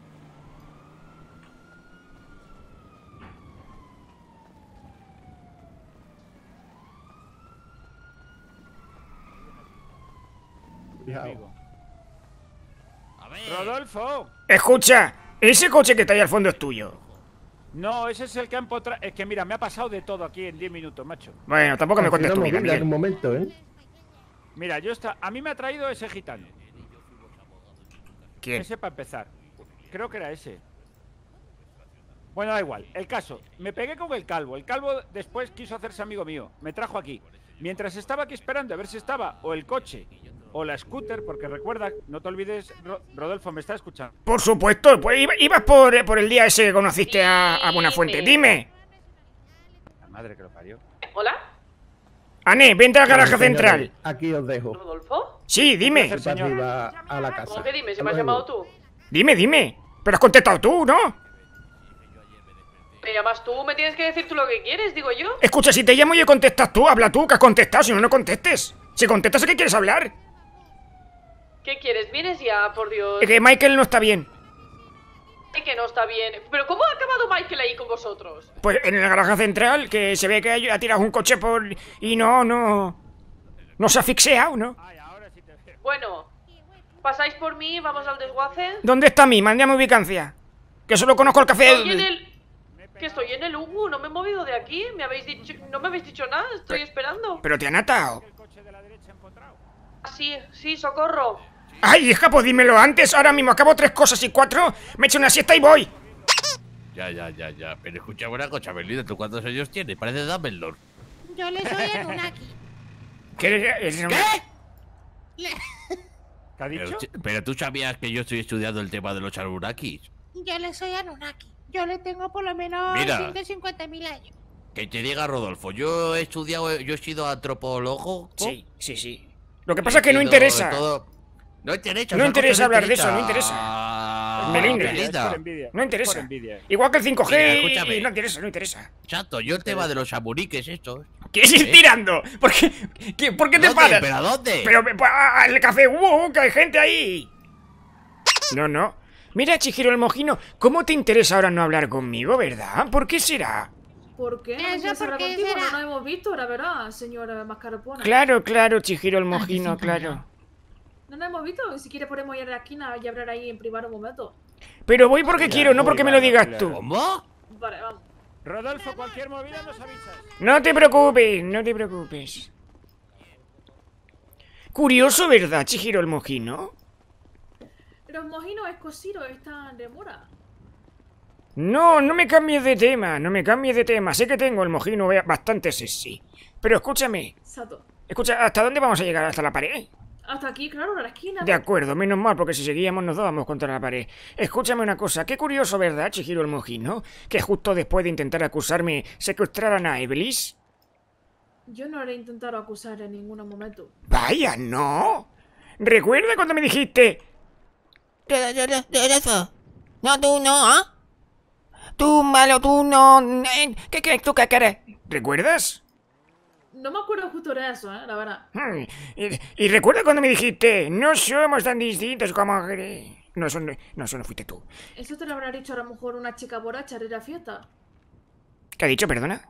Rodolfo. Escucha, ese coche que está ahí al fondo es tuyo. No, ese es el que ha empotrado. Es que mira, me ha pasado de todo aquí en 10 minutos, macho. Bueno, tampoco me cuentes tu vida, Miguel. Un momento, Mira, a mí me ha traído ese gitano. ¿Quién? Ese para empezar. Creo que era ese. Bueno, da igual. El caso, me pegué con el calvo. El calvo después quiso hacerse amigo mío. Me trajo aquí. Mientras estaba aquí esperando a ver si estaba o el coche o la scooter, porque recuerda, no te olvides, Rodolfo, ¿me está escuchando? Por supuesto, pues ibas por el día ese que conociste a Buenafuente. Dime. La madre que lo parió. ¿Hola? Ané, vente al garaje central. Aquí os dejo. ¿Rodolfo? Sí, dime. A la casa. ¿Cómo que dime? ¿Si me has llamado tú? Dime. Pero has contestado tú, ¿no? ¿Me llamas tú? ¿Me tienes que decir tú lo que quieres, digo yo? Escucha, si te llamo yo contestas tú, habla tú, que has contestado, si no, no contestes. Si contestas, ¿de qué quieres hablar? ¿Qué quieres? ¿Vienes ya, por Dios? Es que Michael no está bien. Es que no está bien. ¿Pero cómo ha acabado Michael ahí con vosotros? Pues en el garaje central, que se ve que ha tirado un coche por... Y no se ha asfixiado, ¿no? Bueno, pasáis por mí, vamos al desguace. ¿Dónde está mi? Mándame ubicancia. Que solo conozco el café... Estoy en el... Que estoy en el Ubu, no me he movido de aquí. ¿Me habéis dicho... No me habéis dicho nada, estoy esperando. ¿Pero te han atado? Sí, socorro. Ay, hija, pues dímelo antes. Ahora mismo acabo 3 cosas y 4. Me echo una siesta y voy. Ya. Pero escucha una cosa, Belinda, ¿tú cuántos años tienes? Parece Dumbledore. Yo le soy Anunnaki. ¿Qué? ¿Qué ha dicho? Pero tú sabías que yo estoy estudiando el tema de los Anunnakis. Yo le soy Anunnaki. Yo le tengo por lo menos Mira. 150.000 años. Que te diga Rodolfo, yo he sido antropólogo. Sí. Lo que pasa es que no interesa. No interesa. No interesa hablar de eso, no interesa. Melinda. No interesa. Por envidia. Igual que el 5G Mira, escúchame. y no interesa. Chato, yo el tema de los amuriques estos. ¿Quieres ir tirando? ¿Por qué te paras? ¿Pero a dónde? Pero al café, que hay gente ahí. No. Mira, Chihiro el Mojino, ¿cómo te interesa ahora no hablar conmigo, verdad? ¿Por qué será? ¿Por qué? Eso, ¿No ¿por qué contigo? será? No nos hemos visto, la verdad, señora Mascarpone. Claro, Chihiro el Mojino, claro. No nos hemos visto. Si quieres podemos ir a la esquina y hablar ahí en privado un momento. Pero voy porque quiero, no porque me lo digas tú. ¿Cómo? Vale, vamos. Rodolfo, cualquier movida nos avisas. No te preocupes. Curioso, ¿verdad, Chihiro el Mojino? Los mojinos escocidos están de mora. No me cambies de tema, Sé que tengo el Mojino bastante sexy. Pero escúchame. Sato. Escucha, ¿hasta dónde vamos a llegar? ¿Hasta la pared? Hasta aquí, claro, a la esquina. De acuerdo, menos mal, porque si seguíamos nos dábamos contra la pared. Escúchame una cosa, qué curioso, ¿verdad, Chihiro el Mojino? Que justo después de intentar acusarme, secuestraran a Iblis. Yo no le he intentado acusar en ningún momento. Vaya, ¿no? ¿Recuerda cuando me dijiste... No, tú no, ¿ah? Tú malo, tú no... ¿Qué quieres? ¿Recuerdas? No me acuerdo justo de eso, la verdad. ¿Y recuerda cuando me dijiste, no somos tan distintos como crees? No, eso no fuiste tú. Eso te lo habrá dicho a lo mejor una chica borracha de la fiesta. ¿Qué ha dicho, perdona?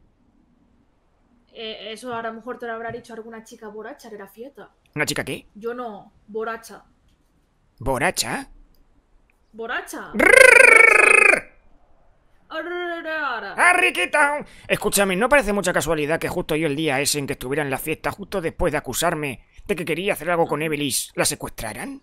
Eso a lo mejor te lo habrá dicho alguna chica borracha de la fiesta. ¿Una chica qué? Yo no, borracha. ¿Borracha? ¿Borracha? ¡Arriquita! Escúchame, ¿no parece mucha casualidad que justo yo el día ese en que estuviera en la fiesta, justo después de acusarme de que quería hacer algo con Evelis, la secuestraran?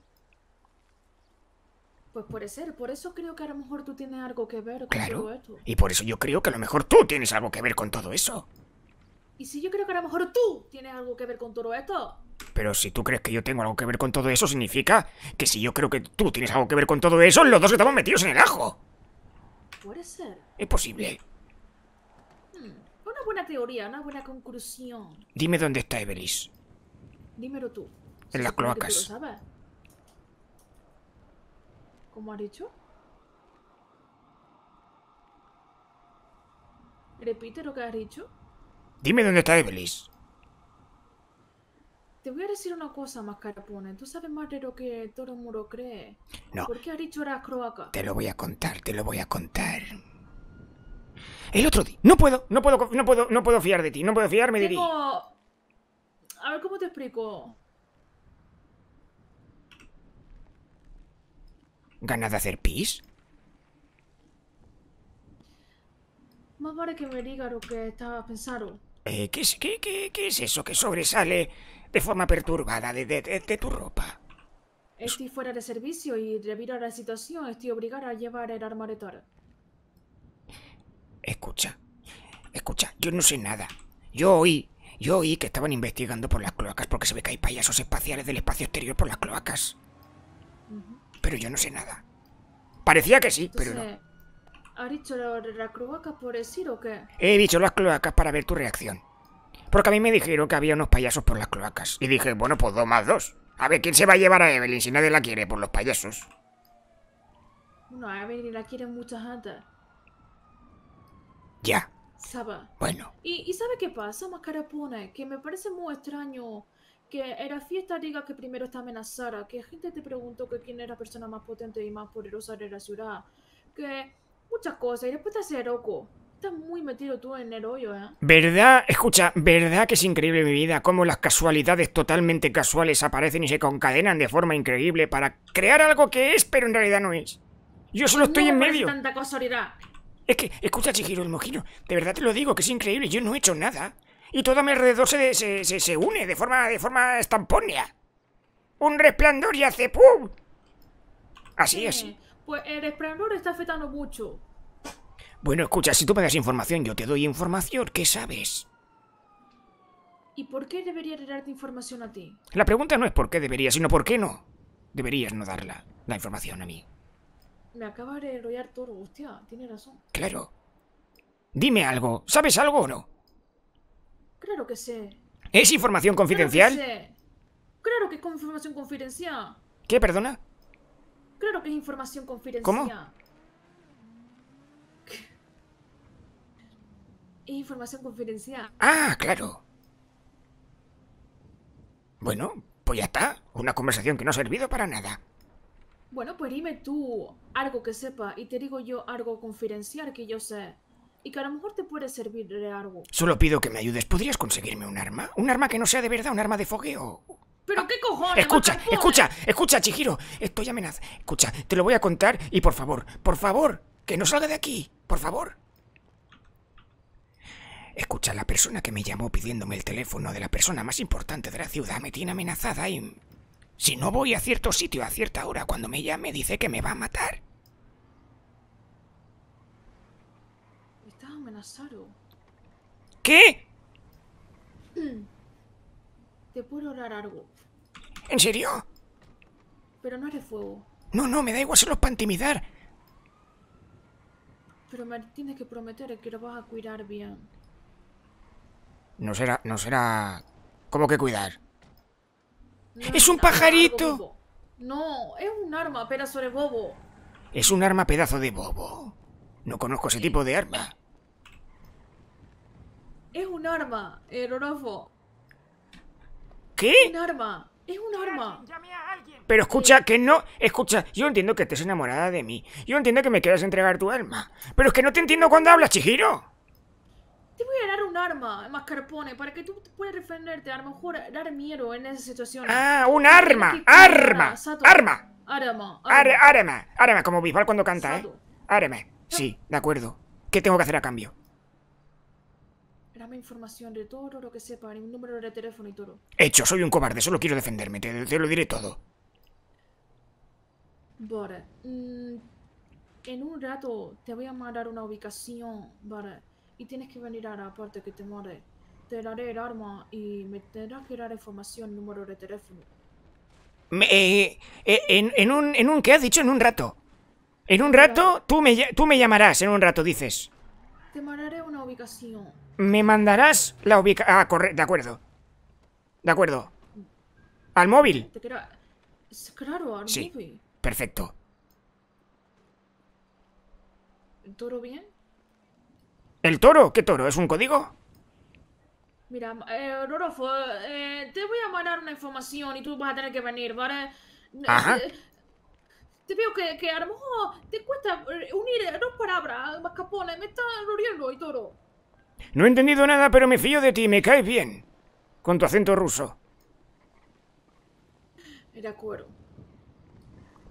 Pues puede ser, por eso creo que a lo mejor tú tienes algo que ver con Claro, todo esto. y por eso yo creo que a lo mejor tú tienes algo que ver con todo eso. ¿Y si yo creo que a lo mejor tú tienes algo que ver con todo esto? Pero si tú crees que yo tengo algo que ver con todo eso, significa que si yo creo que tú tienes algo que ver con todo eso, los dos estamos metidos en el ajo. Puede ser. Es posible. Una buena teoría, una buena conclusión. Dime dónde está Evelis. Dímelo tú. En las supone que cloacas. tú lo sabes. ¿Cómo has dicho? Repite lo que has dicho. Dime dónde está Evelis. Te voy a decir una cosa, Mascarpone. Tú sabes más de lo que todo el mundo cree. No. ¿Por qué has dicho las cloacas? Te lo voy a contar. El otro día. No puedo fiar de ti. No puedo fiarme de ti. A ver, ¿cómo te explico? ¿Ganas de hacer pis? Más vale que me diga lo que estaba pensando. ¿Qué es eso que sobresale de forma perturbada de tu ropa? Estoy fuera de servicio y debido a la situación estoy obligada a llevar el arma de Toro. Escucha, yo no sé nada. Yo oí que estaban investigando por las cloacas porque se ve que hay payasos espaciales del espacio exterior por las cloacas. Pero yo no sé nada. Parecía que sí, Entonces, pero no. ¿has dicho lo de la cloaca por decir o qué? He dicho las cloacas para ver tu reacción. Porque a mí me dijeron que había unos payasos por las cloacas. Y dije, bueno, pues 2 más 2. A ver, ¿quién se va a llevar a Evelyn si nadie la quiere por los payasos? Bueno, a Evelyn la quieren mucha gente. Ya. ¿Sabe? Bueno. ¿Y sabe qué pasa, Mascarapone? Que me parece muy extraño que en la fiesta diga que primero está amenazada, que gente te preguntó que quién era la persona más potente y más poderosa de la ciudad, que muchas cosas, y después te hace loco. Estás muy metido tú en el hoyo, ¿eh? ¿Verdad? Escucha, ¿verdad que es increíble mi vida? Cómo las casualidades totalmente casuales aparecen y se concadenan de forma increíble para crear algo que es, pero en realidad no es. Yo solo estoy en medio. No tanta casualidad. Es que, escucha, Chihiro, el mojino, de verdad te lo digo, que es increíble, yo no he hecho nada. Y todo a mi alrededor se une de forma estamponea. Un resplandor y hace ¡pum! Así, así. Pues el resplandor está afectando mucho. Bueno, escucha, si tú me das información, yo te doy información, ¿qué sabes? ¿Y por qué debería de darte información a ti? La pregunta no es por qué debería, sino por qué no. Deberías no darla, la información a mí. Me acaba de enrollar todo, hostia, tiene razón. Claro. Dime algo, ¿sabes algo o no? Claro que sé. ¿Es información confidencial? Claro que sé. Claro que es información confidencial. ¿Qué, perdona? Claro que es información confidencial. ¿Cómo? Es información confidencial. Ah, claro. Bueno, pues ya está. Una conversación que no ha servido para nada. Bueno, pues dime tú algo que sepa y te digo yo algo confidencial que yo sé. Y que a lo mejor te puede servir de algo. Solo pido que me ayudes. ¿Podrías conseguirme un arma? Un arma que no sea de verdad, un arma de fogueo. ¿Pero qué cojones? Escucha, Chihiro. Estoy amenazada. Escucha, te lo voy a contar y por favor, que no salga de aquí. Por favor. Escucha, la persona que me llamó pidiéndome el teléfono de la persona más importante de la ciudad me tiene amenazada y... Si no voy a cierto sitio a cierta hora cuando me llame, dice que me va a matar. Estás amenazado. ¿Qué? Te puedo dar algo. ¿En serio? Pero no es de fuego. No, me da igual, solo es para intimidar. Pero me tienes que prometer que lo vas a cuidar bien. No será... ¿Cómo que cuidar? No ¡Es un pajarito! No, es un arma, pedazo de bobo. Es un arma pedazo de bobo. No conozco ese tipo de arma. Es un arma, Rodolfo. ¿Qué? Un arma. Es un arma. Pero escucha, que no... Escucha, yo entiendo que estés enamorada de mí. Yo entiendo que me quieras entregar tu alma. Pero es que no te entiendo cuando hablas, Chihiro. Te voy a dar un arma, Mascarpone, para que tú puedas defenderte. A lo mejor dar miedo en esa situación. Ah, un arma. ¡Arma! ¡Arma! Como Bisbal cuando canta, ¿eh? Arma. Sí, de acuerdo. ¿Qué tengo que hacer a cambio? Dame información de todo lo que sepa, un número de teléfono y todo. Hecho, soy un cobarde, solo quiero defenderme, te lo diré todo. Vale. En un rato te voy a mandar una ubicación, vale. Y tienes que venir a la parte que te muere. Te daré el arma y me tendrás que dar información, número de teléfono. En un ¿qué has dicho? En un rato. En un rato, tú me llamarás, en un rato, dices. Te mandaré una ubicación. Me mandarás la ubicación... Ah, correcto, de acuerdo. De acuerdo. ¿Al móvil? Claro, al sí, móvil. Perfecto. ¿Todo bien? ¿El toro? ¿Qué toro? ¿Es un código? Mira, Rodolfo, te voy a mandar una información y tú vas a tener que venir, ¿vale? Ajá. Te veo que a lo mejor te cuesta unir dos palabras, Mascarpone, me está doliendo y todo. No he entendido nada, pero me fío de ti, me caes bien. Con tu acento ruso. De acuerdo.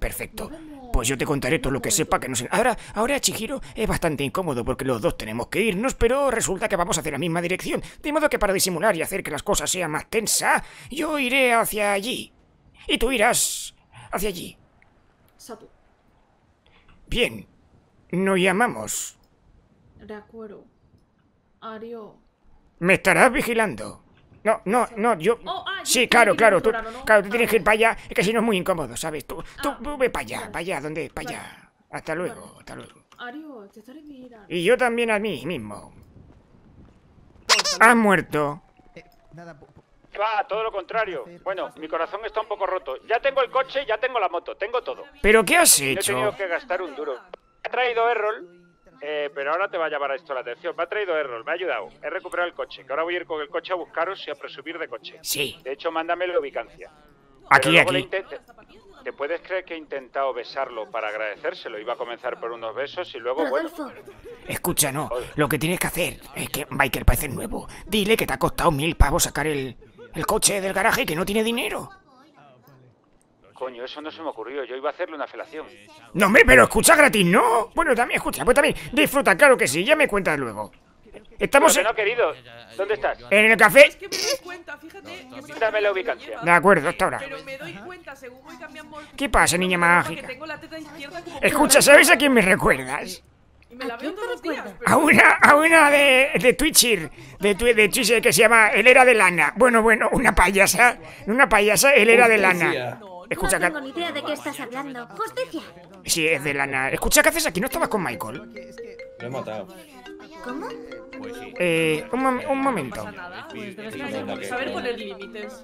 Perfecto. Pues yo te contaré todo lo que sepa que no sé. Ahora, Chihiro, es bastante incómodo porque los dos tenemos que irnos, pero resulta que vamos hacia la misma dirección. De modo que para disimular y hacer que las cosas sean más tensas, yo iré hacia allí. Y tú irás hacia allí. Sato. Bien. Nos llamamos. De acuerdo. Ario. ¿Me estarás vigilando? No, yo... Sí, yo claro, quiero tú, ignorarlo, ¿no? claro, tú tienes que ir para allá, es que si no es muy incómodo, ¿sabes? Tú ve para allá, ¿dónde? Para allá. Hasta luego, hasta luego. Ario, te estaré mirando. Y yo también a mí mismo. ¿Has muerto? Va, todo lo contrario. Bueno, mi corazón está un poco roto. Ya tengo el coche, ya tengo la moto, tengo todo. ¿Pero qué has No he hecho? tenido que gastar un duro. He traído Errol, pero ahora te va a llamar a esto la atención. Me ha traído Errol, me ha ayudado. He recuperado el coche, que ahora voy a ir con el coche a buscaros y a presumir de coche. Sí. De hecho, mándame la ubicancia. Aquí. ¿Te puedes creer que he intentado besarlo para agradecérselo? Iba a comenzar por unos besos y luego, bueno... Escucha, no. Lo que tienes que hacer es que Biker parece nuevo. Dile que te ha costado 1000 pavos sacar el coche del garaje y que no tiene dinero. Coño, eso no se me ocurrió. Yo iba a hacerle una felación. No, hombre, pero escucha gratis, ¿no? Bueno, también escucha, pues también disfruta, claro que sí. Ya me cuentas luego. Estamos No, querido. ¿Dónde estás? en el café. Es que me doy cuenta, fíjate. Dame la ubicación. De acuerdo, hasta ahora. Pero me doy cuenta, según voy cambiando... ¿Qué pasa, niña mágica? Que tengo la teta izquierda como... Escucha, ¿sabes a quién me recuerdas? Y me la veo todos los días. A una de Twitcher, de Twitcher que se llama Helera de Lana. Bueno, una payasa, Helera de Lana. Escucha, No tengo ni idea de qué estás hablando. Justicia. Sí, es de Lana. Escucha, ¿qué haces aquí? ¿No estabas con Michael? Lo he matado. ¿Cómo? Un momento. No pasa nada, pues debes saber poner límites.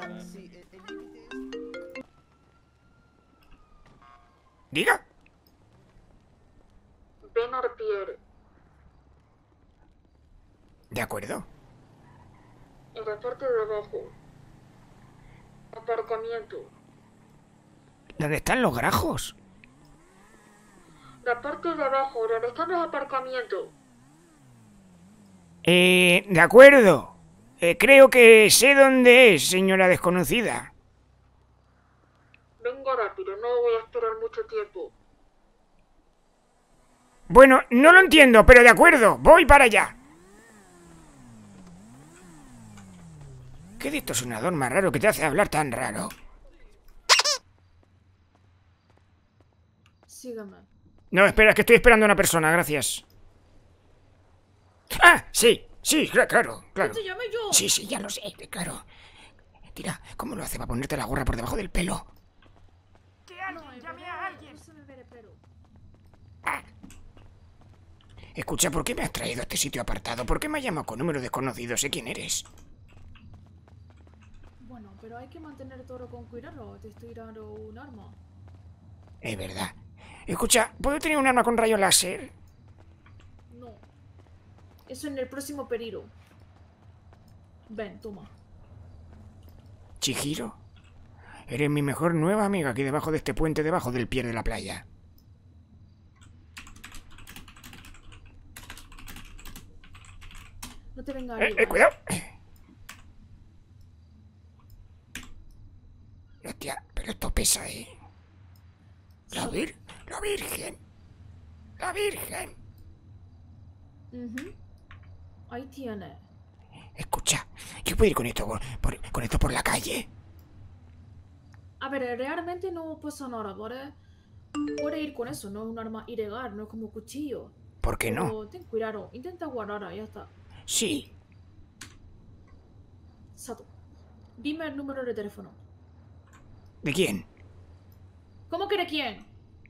Diga. Ven a Pierre. De acuerdo. En la parte de abajo. Aparcamiento. ¿Dónde están los grajos? La parte de abajo, donde están los aparcamientos. De acuerdo. Creo que sé dónde es, señora desconocida. Venga rápido, no voy a esperar mucho tiempo. Bueno, no lo entiendo, pero de acuerdo, voy para allá. ¿Qué distorsionador más raro que te hace hablar tan raro? Sígame. No, espera, es que estoy esperando a una persona, gracias. ¡Ah! Sí, claro. ¿Qué te llame yo? Sí, ya lo sé, claro. Tira, ¿cómo lo hace para ponerte la gorra por debajo del pelo? Que alguien llame a alguien. No se me ve, pero... Escucha, ¿por qué me has traído a este sitio apartado? ¿Por qué me has llamado con número desconocido? Sé quién eres. Bueno, pero hay que mantener todo con cuidado. Te estoy dando un arma. Es verdad. Escucha, ¿puedo tener un arma con rayo láser? No. Eso en el próximo peligro. Ven, toma. Chihiro, eres mi mejor nueva amiga aquí debajo de este puente, debajo del pie de la playa. No te venga arriba. Cuidado. Hostia, pero esto pesa, La Virgen. Ahí tiene. Escucha, yo puedo ir con esto por la calle. A ver, realmente no pasa nada, ¿vale? Puede ir con eso, no es un arma ilegal, no es como cuchillo. ¿Por qué no? Pero ten cuidado, intenta guardarla, ya está. Sí. Sato, dime el número de teléfono. ¿De quién? ¿Cómo que de quién?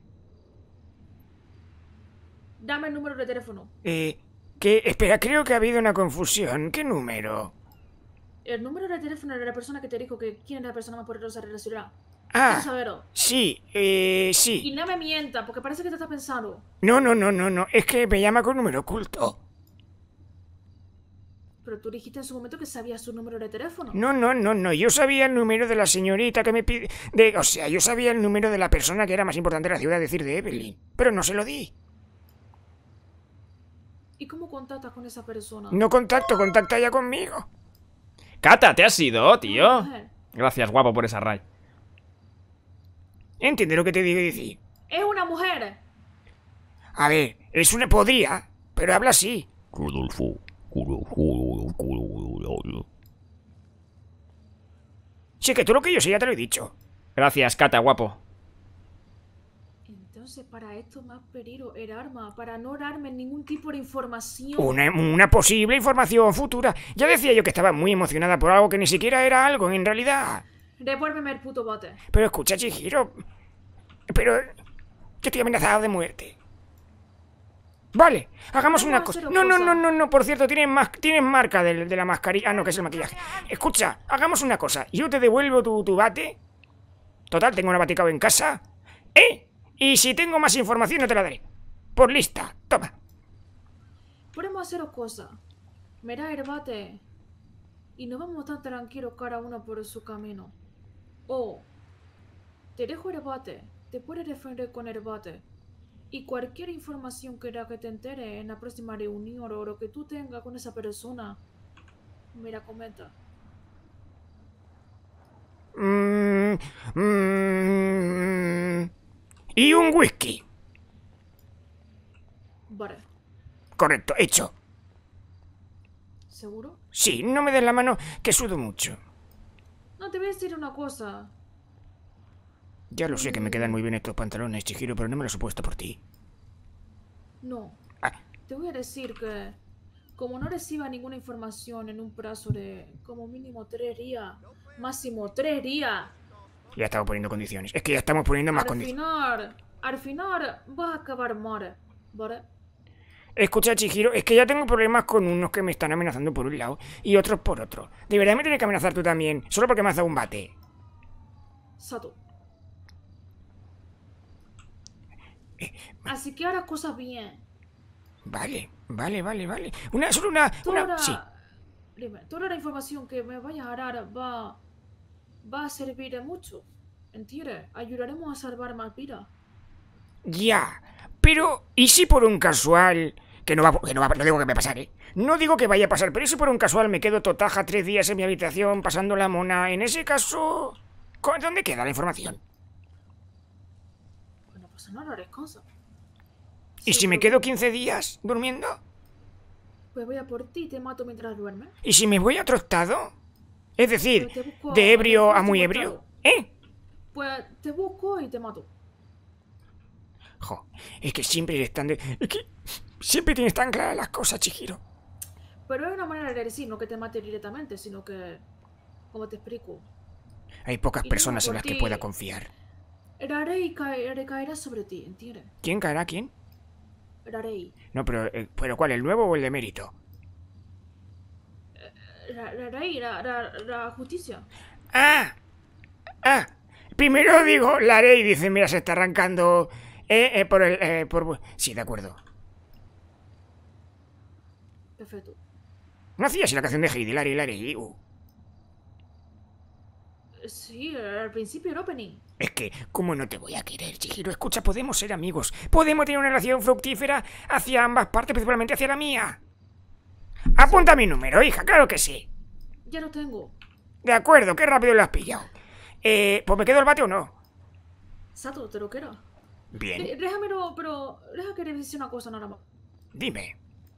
Dame el número de teléfono. Espera, creo que ha habido una confusión. ¿Qué número? El número de teléfono de la persona que te dijo que quién es la persona más poderosa de la ciudad. Ah, ¿Quieres saberlo? sí. Y no me mientas, porque parece que te estás pensando. No, es que me llama con número oculto. Pero tú dijiste en su momento que sabías su número de teléfono. No, yo sabía el número de la señorita que me pide... O sea, yo sabía el número de la persona que era más importante de la ciudad, decir, de Evelyn. Pero no se lo di. ¿Y cómo contactas con esa persona? No contacta ya conmigo. Cata, ¿te has ido, tío? Mujer. Gracias, guapo, por esa raid. ¿Entiendes lo que te digo decir? ¡Es una mujer! A ver, es una... podría, pero habla así. Rodolfo. Sí, que tú lo que yo sé ya te lo he dicho. Gracias, Cata, guapo. Entonces, para esto me has pedido el arma, para no darme ningún tipo de información. Una posible información futura. Ya decía yo que estaba muy emocionada por algo que ni siquiera era algo en realidad. Devuélveme el puto bote. Pero escucha, Chihiro. Pero... yo estoy amenazado de muerte. Vale, hagamos una cosa. No, por cierto, tienes marca de la mascarilla. Ah, no, que es el maquillaje. Escucha, hagamos una cosa. Yo te devuelvo tu bate. Total, tengo una baticao en casa. Y si tengo más información no te la daré. Por lista, toma. Podemos hacer cosas. Me da el bate. Y nos vamos tan tranquilos cada uno por su camino. O te dejo el bate. Te puedes defender con el bate. Y cualquier información que te entere en la próxima reunión o lo que tú tengas con esa persona, me la comenta. Y un whisky. Vale. Correcto, hecho. ¿Seguro? Sí, no me des la mano, que sudo mucho. No, te voy a decir una cosa. Ya lo sé que me quedan muy bien estos pantalones, Chihiro, pero no me los he puesto por ti. No. Te voy a decir que, como no reciba ninguna información en un plazo de como mínimo 3 días, máximo 3 días. Ya estamos poniendo condiciones. Es que ya estamos poniendo más condiciones. Al final vas a acabar mal, ¿vale? Escucha, Chihiro, es que ya tengo problemas con unos que me están amenazando por un lado y otros por otro. ¿De verdad me tienes que amenazar tú también? Solo porque me has dado un bate. Sato. Así que ahora cosas bien. Vale. Sí. Dime, toda la información que me vayas a dar va a servir de mucho. ¿Entiendes? Ayudaremos a salvar más vidas. Ya. Pero, ¿y si por un casual... no digo que me pasaré. No digo que vaya a pasar, pero ¿y si por un casual me quedo totaja 3 días en mi habitación pasando la mona? En ese caso... ¿dónde queda la información? Bueno, pues no haré cosas. ¿Y si me quedo 15 días durmiendo? Pues voy a por ti y te mato mientras duermes. ¿Y si me voy a otro estado? Es decir, de ebrio a muy ebrio. Pues te busco y te mato. Jo, es que siempre están... Es que siempre tienes tan claras las cosas, Chihiro. Pero hay una manera de decir, no que te mate directamente, sino que... ¿Cómo te explico? Hay pocas personas en las que pueda confiar. Rarei caerá sobre ti, ¿entiendes? ¿Quién caerá? ¿Quién? Rarei. No, pero ¿cuál? ¿El nuevo o el de mérito? Rarei, la justicia. ¡Ah! Primero digo, la ley dice, mira, se está arrancando... Sí, de acuerdo. Perfecto. ¿No hacías la canción de Heidi, Larry? Sí, al principio el opening. Es que, ¿cómo no te voy a querer, Chihiro? Escucha, podemos ser amigos. Podemos tener una relación fructífera hacia ambas partes, principalmente hacia la mía. Apunta mi número, hija, claro que sí. Ya lo tengo. De acuerdo, qué rápido lo has pillado. ¿Pues me quedo el bate o no? Sato, te lo quiero. Bien. Déjamelo, pero deja que te diga una cosa nada más. Dime.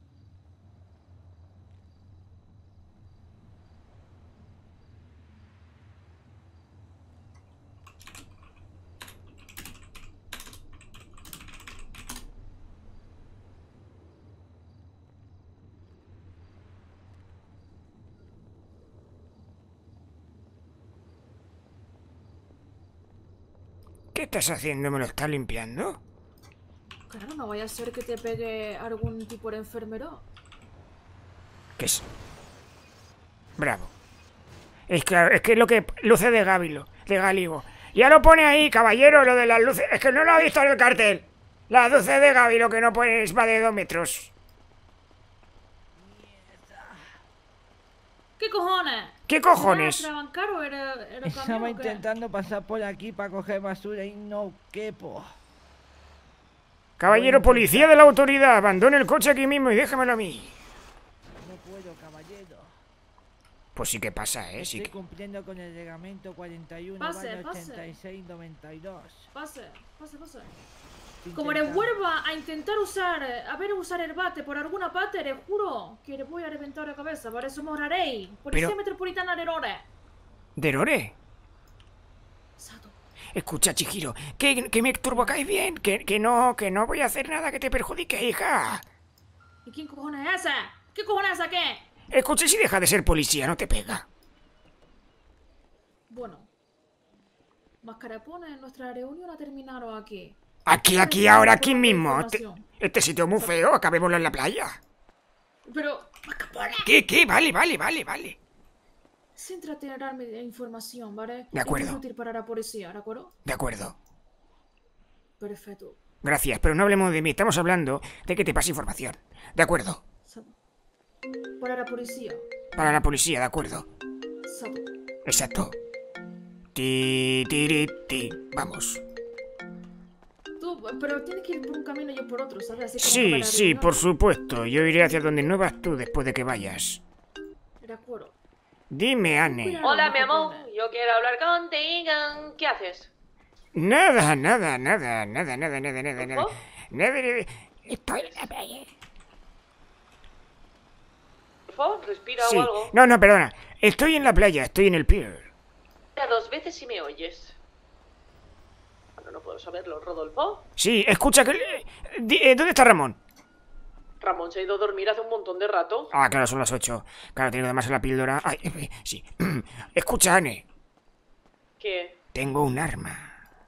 ¿Qué estás haciendo? ¿Me lo estás limpiando? Claro, no vaya a ser que te pegue algún tipo de enfermero. ¿Qué es? Bravo. Es que lo que luce de Gáligo. Ya lo pone ahí, caballero, lo de las luces. Es que no lo ha visto en el cartel. Las luces de Gáligo que no pones va de 2 metros. ¿Qué cojones? ¿Qué cojones? ¿Era trabancar o era Estaba intentando pasar por aquí para coger basura y no quepo. Caballero policía de la autoridad, abandone el coche aquí mismo y déjamelo a mí. No puedo, caballero. Pues sí que pasa, sí Estoy que... cumpliendo con el reglamento 41, Pase, barra pase. 86, 92. Pase. Estoy Como le intentando. vuelva a intentar usar el bate por alguna parte, le juro que le voy a reventar la cabeza. Por eso moraréis. Policía Pero- Metropolitana de Lore. ¿Derore? Sato. Escucha, Chihiro, que me turbocáis bien, que no voy a hacer nada que te perjudique, hija. ¿Y quién cojones es ese? ¿Qué cojones es ese qué? Escucha, si deja de ser policía, no te pega. Bueno. Mascarapone, nuestra reunión ha terminado aquí. Aquí, ahora, aquí Información. mismo. Este sitio es muy feo, acabémoslo en la playa. Pero, ¿Qué? Vale. céntrate en darme información, ¿vale? De acuerdo. Es muy útil para la policía, ¿de acuerdo? De acuerdo. Perfecto. Gracias, pero no hablemos de mí, estamos hablando de que te pase información. De acuerdo. Para la policía. Para la policía, de acuerdo. Sato. Exacto. Vamos. Tú, pero tienes que ir por un camino y yo por otro, ¿sabes? Así como Sí, para la sí, reunión. por supuesto. Yo iré hacia donde no vas tú después de que vayas. De acuerdo. Dime, Anne. Hola, mi amor. Yo quiero hablar contigo. ¿Qué haces? Nada. Nada. Estoy en la playa. Por favor, respira Sí. o algo. No, perdona. Estoy en la playa, estoy en el pier. Ya 2 veces si me oyes. Bueno, no puedo saberlo, Rodolfo. Sí, escucha que... ¿dónde está Ramón? Ramón se ha ido a dormir hace un montón de rato. Ah, claro, son las 8. Claro, tengo además en la píldora. Ay, sí. Escucha, Anne. ¿Qué? Tengo un arma.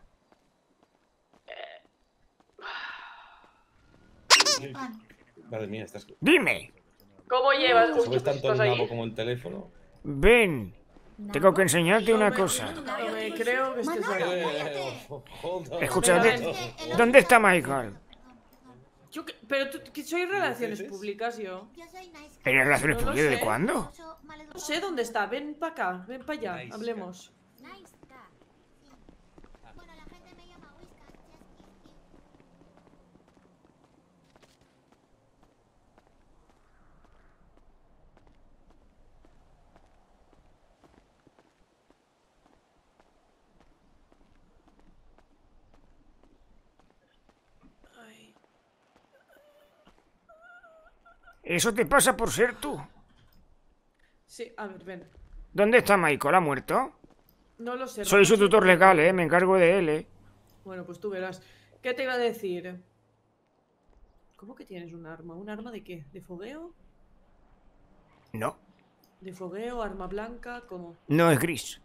Madre mía, estás... Dime. ¿Cómo llevas? Uy, ¿Subes tanto ¿estás el ahí? nabo como el teléfono? Ven. Tengo que enseñarte una cosa. No me creo que estés ahí. Escucha, Venga, ¿dónde está Michael? Pero tú, que soy relaciones públicas yo. ¿En relaciones No lo públicas de sé. cuándo? No sé dónde está. Ven para acá, ven para allá. Hablemos. Eso te pasa por ser tú. Sí, a ver, ven. ¿Dónde está Michael? ¿Ha muerto? No lo sé. Soy su Ramón. tutor legal, me encargo de él, Bueno, pues tú verás. ¿Qué te iba a decir? ¿Cómo que tienes un arma? ¿Un arma de qué? ¿De fogueo? No, ¿De fogueo? ¿Arma blanca? ¿Cómo? no es gris.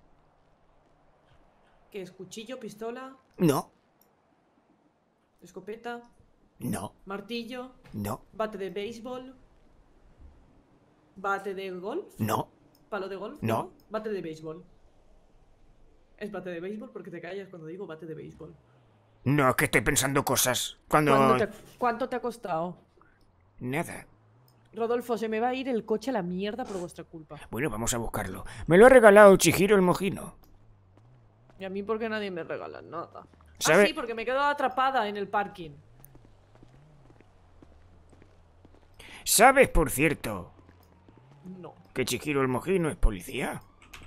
¿Qué es? ¿Cuchillo? ¿Pistola? No, ¿Escopeta? no, ¿Martillo? no, ¿Bate de béisbol? ¿Bate de golf? no. ¿Palo de golf? No. Bate de béisbol. Es bate de béisbol porque te callas cuando digo bate de béisbol. No, es que estoy pensando cosas. Cuando... ¿Cuánto te ha costado? Nada. Rodolfo, se me va a ir el coche a la mierda por vuestra culpa. Bueno, vamos a buscarlo. Me lo ha regalado Chihiro el Mojino. ¿Y a mí por qué nadie me regala nada? ¿Sabe? Ah, sí, porque me quedo atrapada en el parking. ¿Sabes, por cierto, No. que Chihiro el Mojino es policía?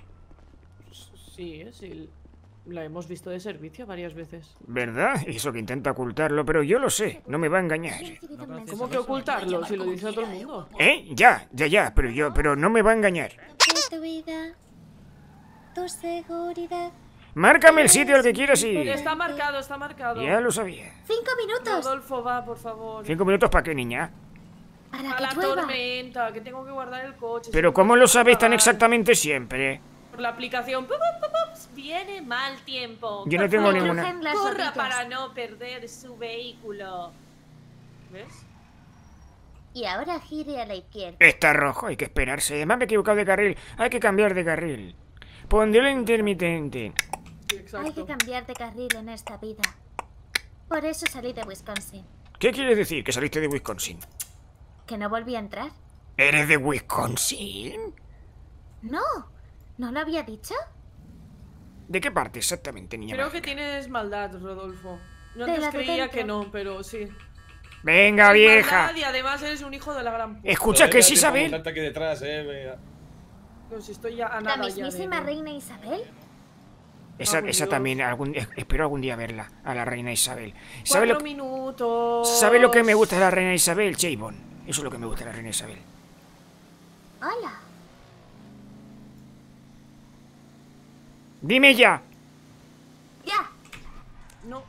Sí, sí. La hemos visto de servicio varias veces. ¿Verdad? Eso que intenta ocultarlo, pero yo lo sé, no me va a engañar. ¿Cómo que ocultarlo? Si lo dice a todo el mundo. Ya, pero no me va a engañar. Tu vida, tu seguridad. Márcame el sitio al que quieras ir. Está marcado, está marcado. Ya lo sabía. 5 minutos. Rodolfo, va, por favor. 5 minutos para qué, niña. Para A que la llueva. tormenta, que tengo que guardar el coche. Pero si no ¿cómo puedo lo sabéis tan pagar. exactamente siempre? Por la aplicación. Viene mal tiempo. Yo no Por tengo favor, ninguna. Crujen las Corra rodillas. para no perder su vehículo. ¿Ves? Y ahora gire a la izquierda. Está rojo, hay que esperarse. Además me he equivocado de carril. Hay que cambiar de carril. Pondré el intermitente. Hay que cambiar de carril en esta vida. Por eso salí de Wisconsin. ¿Qué quieres decir? ¿Que saliste de Wisconsin? ¿Que no volví a entrar? ¿Eres de Wisconsin? No. ¿No lo había dicho? ¿De qué parte exactamente, niña? Creo que tienes maldad, Rodolfo. Yo De antes la de creía dentro. que no, pero sí. Venga, Tienes Ah, vieja. maldad. Y además eres un hijo de la gran puta. Escucha, que sí Espérate, saben. vamos a aquí detrás, venga. No, si estoy ya a ¿La nada ya mismísima de... reina Isabel? Esa Dios. también, espero algún día verla, a la reina Isabel. 4 minutos. ¿Sabe lo que me gusta de la reina Isabel, Chabon? Eso es lo que me gusta de la reina Isabel. Hola. ¡Dime ya! Ya. No.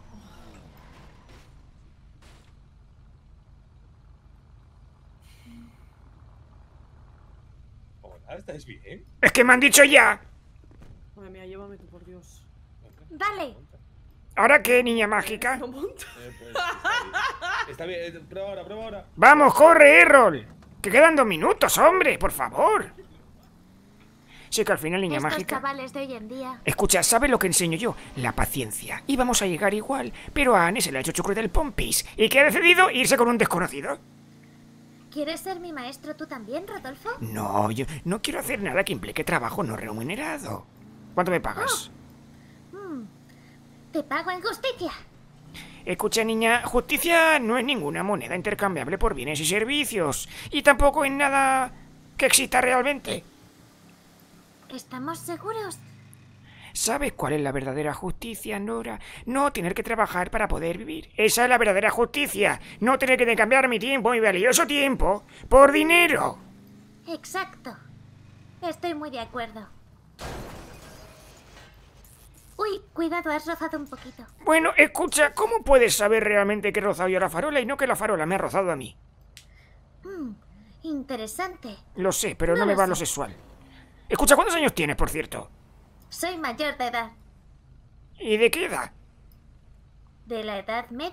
Hola, ¿estáis bien? ¡Es que me han dicho ya! Madre mía, llévame tú, por Dios. Dale. ¿Ahora qué, niña mágica? No monta. Está bien, prueba ahora. ¡Vamos, corre, Errol! Que quedan 2 minutos, hombre, por favor. Sí que al final, niña Estos mágica... chavales de hoy en día. Escucha, ¿sabes lo que enseño yo? La paciencia. Y vamos a llegar igual, pero a Anne se le ha hecho chucre del pompis. ¿Y que ha decidido irse con un desconocido? ¿Quieres ser mi maestro tú también, Rodolfo? No, yo no quiero hacer nada que implique trabajo no remunerado. ¿Cuánto me pagas? Te pago en justicia. Escucha, niña, justicia no es ninguna moneda intercambiable por bienes y servicios. Y tampoco es nada que exista realmente. ¿Estamos seguros? ¿Sabes cuál es la verdadera justicia, Nora? No tener que trabajar para poder vivir. Esa es la verdadera justicia. No tener que cambiar mi tiempo, mi valioso tiempo, por dinero. Exacto. Estoy muy de acuerdo. Uy, cuidado, has rozado un poquito. Bueno, escucha, ¿cómo puedes saber realmente que he rozado yo a la farola y no que la farola me ha rozado a mí? Interesante. Lo sé, pero no No me lo va sé. lo sexual. Escucha, ¿cuántos años tienes, por cierto? Soy mayor de edad. ¿Y de qué edad? ¿De la edad media?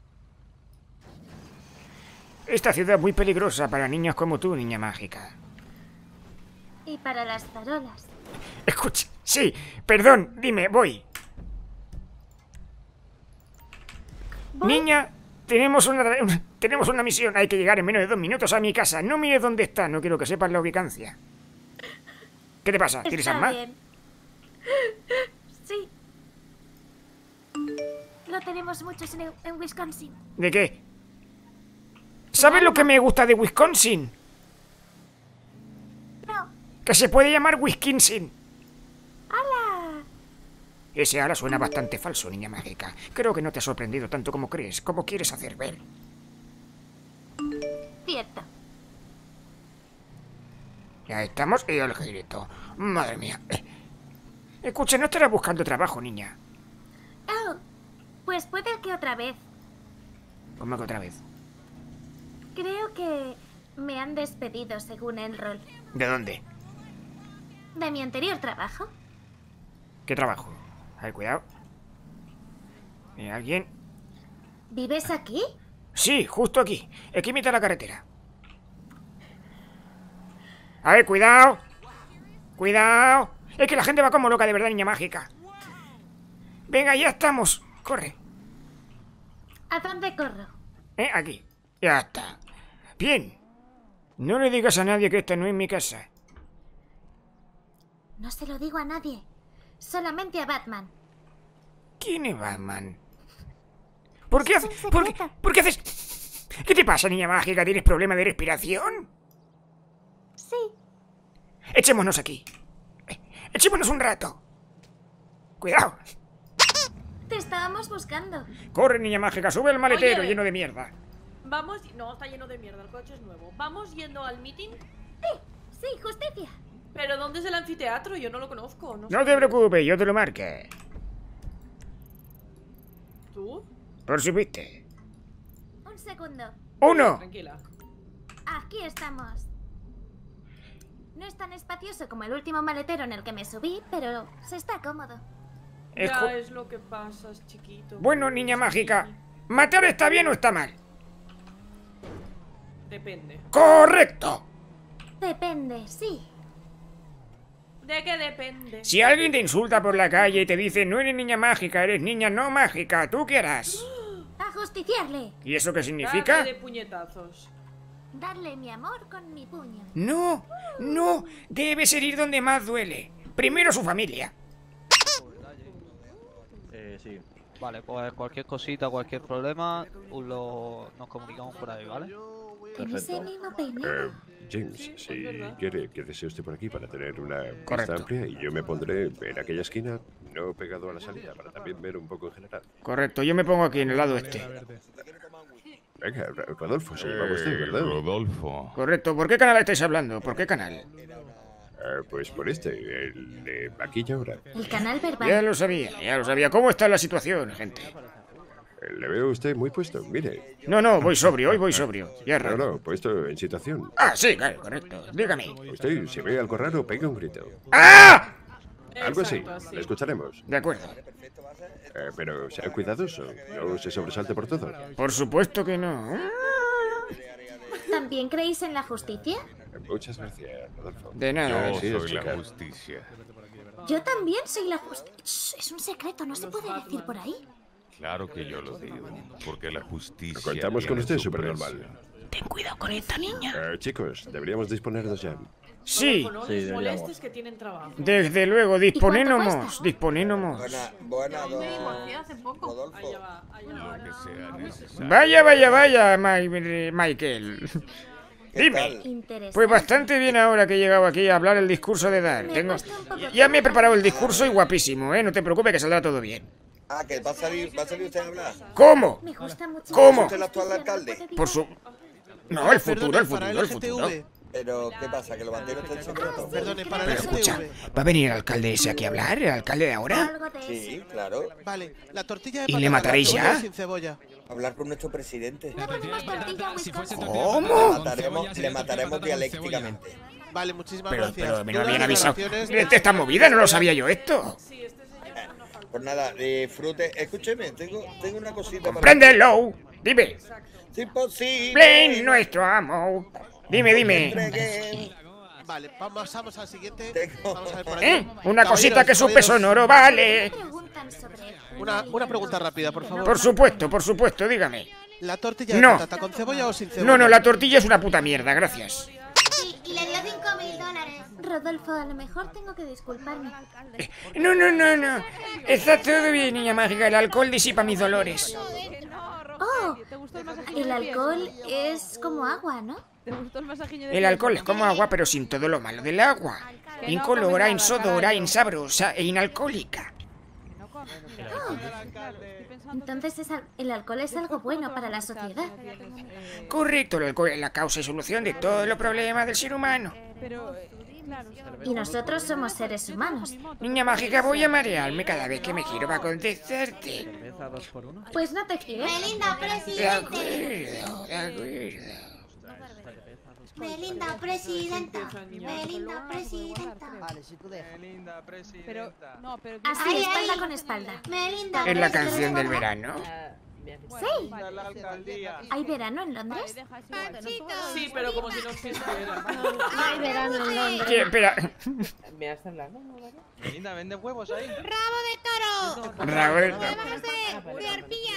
Esta ciudad es muy peligrosa para niños como tú, niña mágica. Y para las farolas. Escucha, sí, perdón, dime, voy. Niña, tenemos una misión. Hay que llegar en menos de 2 minutos a mi casa. No mires dónde está, no quiero que sepas la ubicancia. ¿Qué te pasa? ¿Tienes Está asma? bien. Sí. Lo tenemos muchos en Wisconsin. ¿De qué? ¿Sabes lo que me gusta de Wisconsin? No. Que se puede llamar Wisconsin. ¡Hala! Ese ala suena bastante falso, niña mágica. Creo que no te ha sorprendido tanto como crees, como quieres hacer ver. Cierto. Ya estamos y el girito. Madre mía. Escucha, no estarás buscando trabajo, niña. Oh, pues puede que otra vez. ¿Cómo que otra vez? Creo que me han despedido según el rol. ¿De dónde? De mi anterior trabajo. ¿Qué trabajo? A ver, cuidado. ¿Alguien? ¿Vives aquí? Sí, justo aquí. Aquí mitad de la carretera. A ver, cuidado. Cuidado. Es que la gente va como loca, de verdad, niña mágica. Venga, ya estamos. Corre. ¿A dónde corro? Aquí. Ya está. Bien. No le digas a nadie que esta no es mi casa. No se lo digo a nadie. Solamente a Batman. ¿Quién es Batman? ¿Por qué haces? ¿Por qué haces? ¿Qué te pasa, niña mágica? ¿Tienes problema de respiración? Sí. Echémonos aquí. Echémonos un rato. Cuidado. Te estábamos buscando. Corre, niña mágica, sube el maletero Oye. lleno de mierda. Vamos... No, está lleno de mierda, el coche es nuevo. ¿Vamos yendo al meeting? Sí, justicia. ¿Pero dónde es el anfiteatro? Yo no lo conozco. No No sé. te preocupes, yo te lo marqué. ¿Tú? Por supuesto. Un segundo. 1. Tranquila. Aquí estamos. No es tan espacioso como el último maletero en el que me subí, pero se está cómodo. Ya es lo que pasa, es chiquito. Bueno, niña mágica, ¿matar está bien o está mal? Depende. ¡Correcto! Depende, sí. ¿De qué depende? Si alguien te insulta por la calle y te dice no eres niña mágica, eres niña no mágica, ¿tú qué harás? Ajusticiarle. ¿Y eso qué significa? Darle de puñetazos. Darle mi amor con mi puño. No, no, debes ir donde más duele. Primero su familia. Sí. Vale, pues cualquier cosita, cualquier problema, nos nos comunicamos por ahí, ¿vale? ¿Tienes el mismo peinado? James, si quiere, quédese usted por aquí para tener una vista Correcto. amplia y yo me pondré en aquella esquina, no pegado a la salida, para también ver un poco en general. Correcto, yo me pongo aquí en el lado este. Venga, Rodolfo, se llama usted, ¿verdad? Rodolfo. Correcto, ¿por qué canal estáis hablando? ¿Por qué canal? Pues por el de aquí y ahora. El canal verbal. Ya lo sabía. ¿Cómo está la situación, gente? Le veo a usted muy puesto, mire. No, voy sobrio, hoy voy sobrio. Ya es raro. No, puesto en situación. Ah, sí, claro, correcto. Dígame. Usted, si ve algo raro, pega un grito. ¡Ah! Algo así, Exacto, sí. le escucharemos. De acuerdo. Pero sea cuidadoso, no se sobresalte por todo. Por supuesto que no. ¿También creéis en la justicia? Muchas gracias, Rodolfo. De nada. Yo Así es, soy la chica. justicia. Yo también soy la justicia. Es un secreto, no se puede decir por ahí. Claro que yo lo digo, porque la justicia. Contamos con tiene usted, su supernormal. precio. Ten cuidado con esta niña. Chicos, deberíamos disponernos ya. Sí, No les molestes que tienen trabajo. desde luego, disponémonos. Hace poco. Allá va, allá va. Lo que sea necesario. Vaya, Michael. Dime. Interesante. Pues bastante bien ahora que he llegado aquí a hablar el discurso de Dar. Ya me he preparado el discurso y guapísimo, ¿eh? No te preocupes que saldrá todo bien. Ah, que va a salir usted a hablar. ¿Cómo? Me gusta mucho. ¿Cómo? ¿Es usted el actual alcalde? Por su... No, el futuro. Pero, ¿qué pasa? ¿Que lo mantiene usted en secreto? Perdone, para Pero la escucha, GTV. ¿va a venir el alcalde ese aquí a hablar? ¿El alcalde de ahora? Sí, claro. Vale, la tortilla de ¿Y patata, le mataréis la cebolla ya? sin cebolla. Hablar con nuestro presidente. ¿Cómo? Le mataremos dialécticamente. Vale, muchísimas Pero gracias. me lo Duras habían avisado. declaraciones. Esta movida no lo sabía yo esto. Pues nada, disfrute. Escúcheme, tengo una cosita para... ¡Compréndelo! Dime. Es imposible. Plain nuestro amo. Dime. Vale, pasamos al siguiente. Vamos a ver por aquí. Una cosita que supe Caballeros, sonoro, vale. Una pregunta rápida, por favor. Por supuesto, dígame. ¿La tortilla de No. patata con cebolla o sin cebolla? No, la tortilla es una puta mierda, gracias. Y le dio $5.000. Rodolfo, a lo mejor tengo que disculparme. No. Está todo bien, niña mágica. El alcohol disipa mis dolores. Oh, el alcohol es como agua, ¿no? El alcohol es como agua, pero sin todo lo malo del agua. Incolora, insodora, insabrosa e inalcohólica. Entonces el alcohol es algo bueno para la sociedad. Correcto, el alcohol es la causa y solución de todos los problemas del ser humano. Y nosotros somos seres humanos. Niña mágica, voy a marearme cada vez que me giro para contestarte. Pues no te gires. Melinda, presidente. De acuerdo. Melinda, presidenta. Melinda, presidenta. Pero, no, pero... Así, espalda con espalda. Melinda. Es la canción del verano. Sí. ¿Hay verano en Londres? Sí, pero como si no existiera. No hay verano en Londres. ¿Qué? Espera. ¿Me has hablado? Melinda, ¿vende huevos ahí? ¡Rabo de toro! Rabo de toro. ¡Vámonos de arpilla!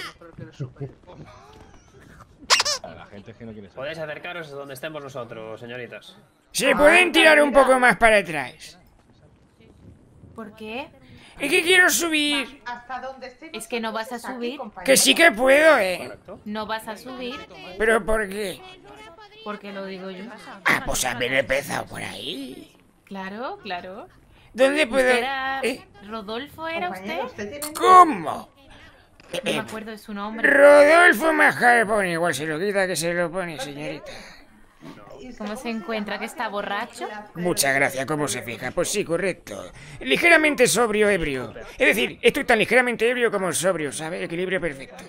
La gente que no quiere saber. Podéis acercaros a donde estemos nosotros, señoritas. ¿Se pueden tirar un poco más para atrás? ¿Por qué? Es que quiero subir. Es que no vas a subir. Que sí que puedo, No vas a subir. ¿Pero por qué? Porque lo digo yo. Ah, pues haber empezado por ahí. Claro. ¿Dónde puedo...? ¿Usted era... ¿Rodolfo era usted? ¿Cómo? No me acuerdo de su nombre. Rodolfo Majarpone. Igual se lo quita que se lo pone, señorita. ¿Cómo se encuentra? ¿Que está borracho? Muchas gracias, ¿cómo se fija? Pues sí, correcto. Ligeramente sobrio, ebrio. Es decir, estoy tan ligeramente ebrio como sobrio, ¿sabe? Equilibrio perfecto.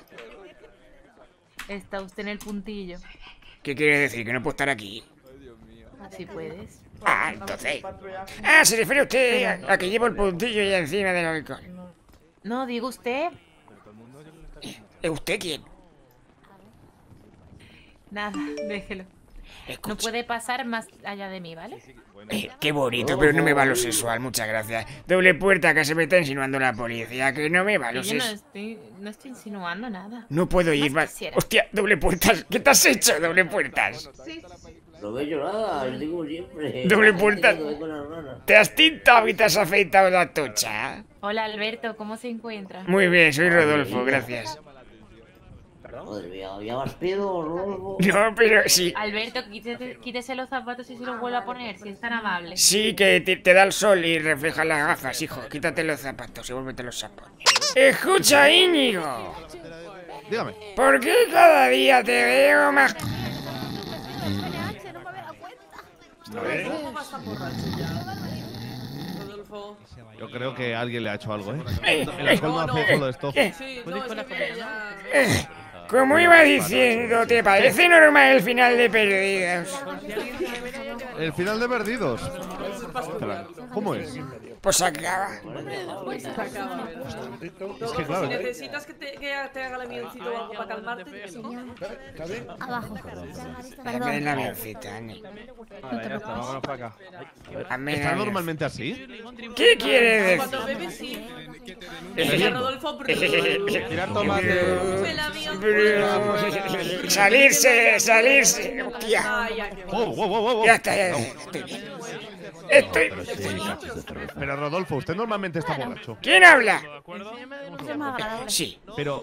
Está usted en el puntillo. ¿Qué quiere decir? ¿Que no puedo estar aquí? Así puedes. Ah, entonces... Ah, se refiere usted a que llevo el puntillo ya encima del alcohol. No, digo usted. ¿Es usted quién? Nada, déjelo. No puede pasar más allá de mí, ¿vale? Qué bonito, pero no me va lo sexual, muchas gracias. Doble puerta, que se me está insinuando la policía, que no me va lo Yo no sexual. no estoy insinuando nada. No puedo ir más. quisiera. Hostia, doble puertas. ¿Qué te has hecho, doble puertas? No me he hecho nada, lo digo siempre. Doble puertas. ¿Te has tintado y te has afeitado la tocha? Hola, Alberto, ¿cómo se encuentra? Muy bien, soy Rodolfo, gracias. Claro. Madre mía, ¿ya vas pedo, Rodolfo? No, pero sí. Alberto, quítese los zapatos y se los vuelve a poner, si es tan amable. Sí, que te da el sol y refleja las gafas, hijo. Quítate los zapatos y vuélvete los sapos. Escucha, Íñigo. Dígame. ¿Por qué cada día te veo más... ¿Cómo vas tan borracho ya? Rodolfo. Yo creo que alguien le ha hecho algo, ¿eh? El alcohol no hace todo esto. Sí, no, es que ya... Como iba diciendo, ¿te parece normal el final de Perdidos? El final de Perdidos. ¿Cómo es? Pues acaba. Es que claro. Si necesitas que te haga el avioncito o algo para calmarte. Abajo. Hazme el avioncito, Ani. Vale, ya está, vámonos para acá. ¿Está normalmente así? ¿Qué quiere decir? Cuando bebes, sí. Rodolfo, tirar tomate. Salirse. Hostia. Ya está, ya estoy. Pero Rodolfo, usted normalmente está borracho. ¿Quién habla? Sí. Pero,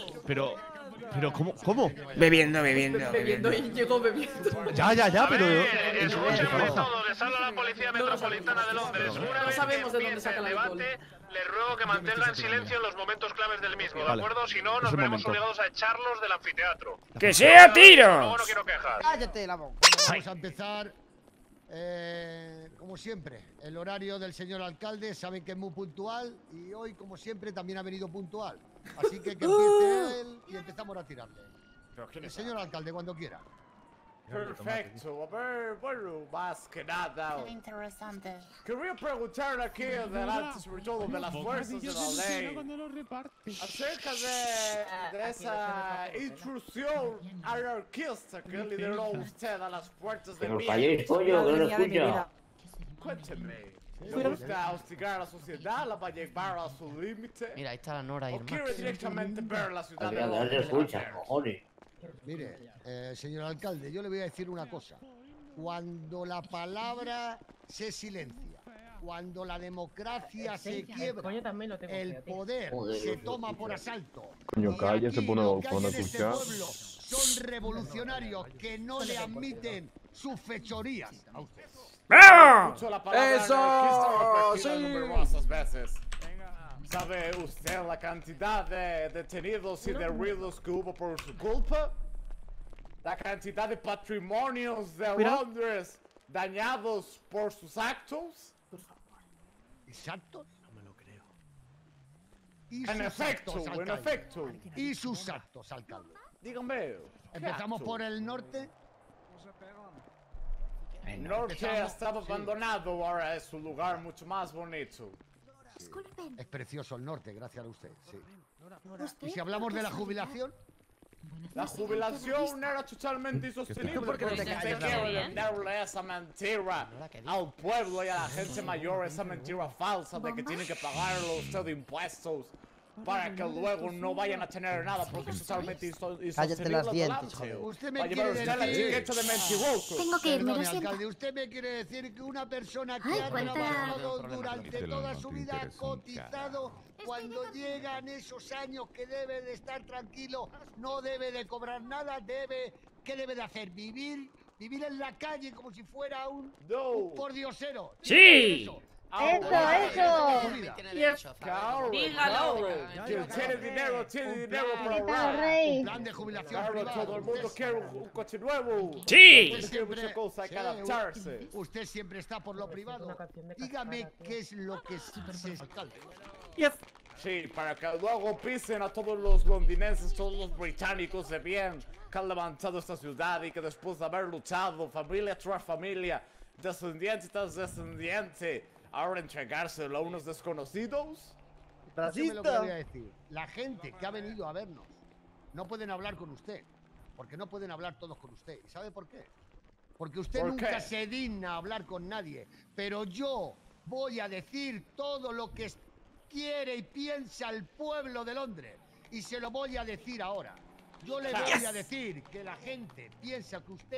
¿cómo? Bebiendo. Bebiendo y llegó bebiendo. Ya, pero... Le sale a la Policía Metropolitana de Londres. No sabemos de dónde saca el alcohol. Les ruego que mantengan silencio en los momentos claves del mismo, ¿de Vale. acuerdo? Si no, nos veremos obligados a echarlos del anfiteatro. ¡Que sea tiro! Luego no quiero quejas. ¡Cállate la boca! Vamos a empezar, como siempre, el horario del señor alcalde, saben que es muy puntual y hoy, como siempre, también ha venido puntual. Así que empiece él y empezamos a tirarle. El señor alcalde, cuando quiera. Perfecto, a ver, bueno, más que nada. Interesante. Quería preguntar aquí delante, sobre todo de las fuerzas de la ley, acerca de esa intrusión anarquista que lideró usted a las puertas de Que nos calléis, pollo, que no lo escucha. Cuénteme. ¿Le gusta hostigar a la sociedad? ¿La va a llevar a su límite? Mira, ahí está la Nora y ¿O quiere directamente ver la ciudad de No se Londres? escucha, cojones. Mire, señor alcalde, yo le voy a decir una cosa. Cuando la palabra se silencia, cuando la democracia se quiebra, el poder se toma por asalto. Coño, cállese, pone Los que hay a en este escuchar. pueblo son revolucionarios que no le admiten sus fechorías a usted. ¡Bravo! Escucho la palabra ¡Eso! anarquista ¡Sí! numerosas veces. ¿Sabe usted la cantidad de detenidos y de ruidos que hubo por su culpa? La cantidad de patrimonios de Londres dañados por sus actos. ¿Exactos? No me lo creo. En efecto. ¿Y sus actos, alcalde? Dígame. Empezamos por el norte. El norte ha estado abandonado, ahora es un lugar mucho más bonito. Es precioso el norte, gracias a usted, sí. ¿Y si hablamos de la jubilación? La jubilación era totalmente insostenible porque se quiere venderle esa mentira al pueblo y a la gente mayor, esa mentira falsa de que tienen que pagarle usted impuestos para que luego no vayan a tener nada porque es totalmente insostenible. Cállate las dientes, joder. Usted me Va a llevar quiere usted la decir... etiqueta de mentiroso. Tengo que irme, lo Perdone, siento. alcalde, usted me quiere decir que una persona que Ay, ha cuenta. trabajado durante Díselo, toda no su te vida, ha interesa un cotizado, cuando llegan esos años que debe de estar tranquilo, no debe de cobrar nada, ¿qué debe de hacer? ¿Vivir en la calle como si fuera un pordiosero? ¡Sí! Eso. Dígalo. Quien tiene dinero para ahorrar. Un plan de jubilación Claro, privada. todo el mundo quiere un coche nuevo. Sí. Usted quiere muchas cosas, hay que adaptarse. Usted siempre está por lo privado. Dígame qué es lo que se alcalde. Sí, para que luego pisen a todos los londinenses, todos los británicos de bien que han levantado esta ciudad y que después de haber luchado familia tras familia, descendiente tras descendiente, ahora entregárselo a unos desconocidos. Escúcheme lo que le voy a decir. La gente que ha venido a vernos no pueden hablar con usted, porque no pueden hablar todos con usted. ¿Y sabe por qué? Porque usted ¿Por nunca qué? se digna a hablar con nadie. Pero yo voy a decir todo lo que quiere y piensa el pueblo de Londres. Y se lo voy a decir ahora. Yo le voy a decir que la gente piensa que usted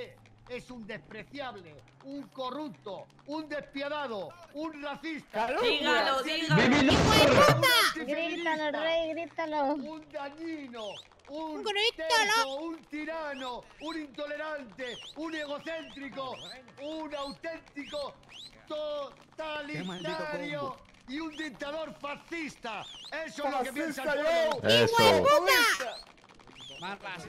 es un despreciable, un corrupto, un despiadado, un racista. Dígalo, dígalo. Grítalo, rey, grítalo. Un dañino, un Grítalo. terco, un tirano, un intolerante, un egocéntrico, un auténtico totalitario y un dictador fascista. Eso es lo que piensa el pueblo. Eso. Malas.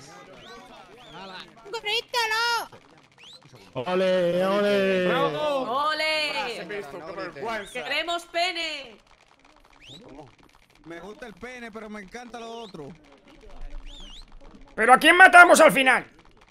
¡Grítalo! ¡Ole, ole! ¡Ole! vergüenza. ¡Queremos pene! Me gusta el pene, pero me encanta lo otro. ¿Pero a quién matamos al final?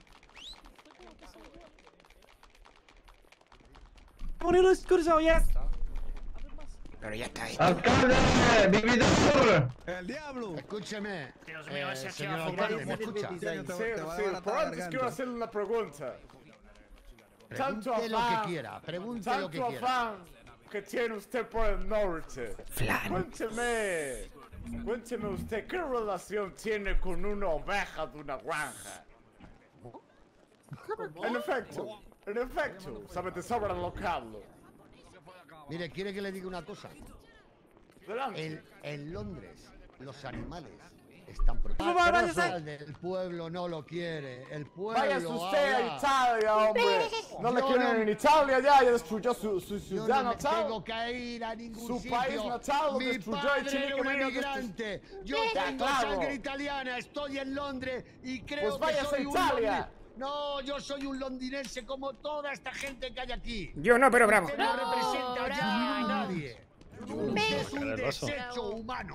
Pero ya está. ¡Alcalde! ¡Vividor! ¡El diablo! Escúcheme. Dios mío, ese aquí señor va a alcalde, ¿me escucha? Sí, pero antes quiero hacerle una pregunta. Pregunte lo que quiera, pregunte lo que quiera. Afán que tiene usted por el norte. Flan. Cuénteme usted, ¿qué relación tiene con una oveja de una granja? En efecto, sabe de sobra locarlo. Mire, ¿quiere que le diga una cosa? Delante. En Londres, los animales están protegidos. El pueblo no lo quiere, el pueblo Váyase usted habla. a Italia, hombre. No le quieren en Italia ya destruyó su Yo ciudad no me natal. tengo que ir a ningún Su sitio. país natal lo Mi destruyó y padre tiene era que un venir a emigrante. Yo Ya, tengo claro. sangre italiana, estoy en Londres y creo Pues váyase que soy a un Italia. No, yo soy un londinense como toda esta gente que hay aquí. Yo no, pero bravo. Usted no representa ya a nadie. Usted es un Tiene razón. desecho humano.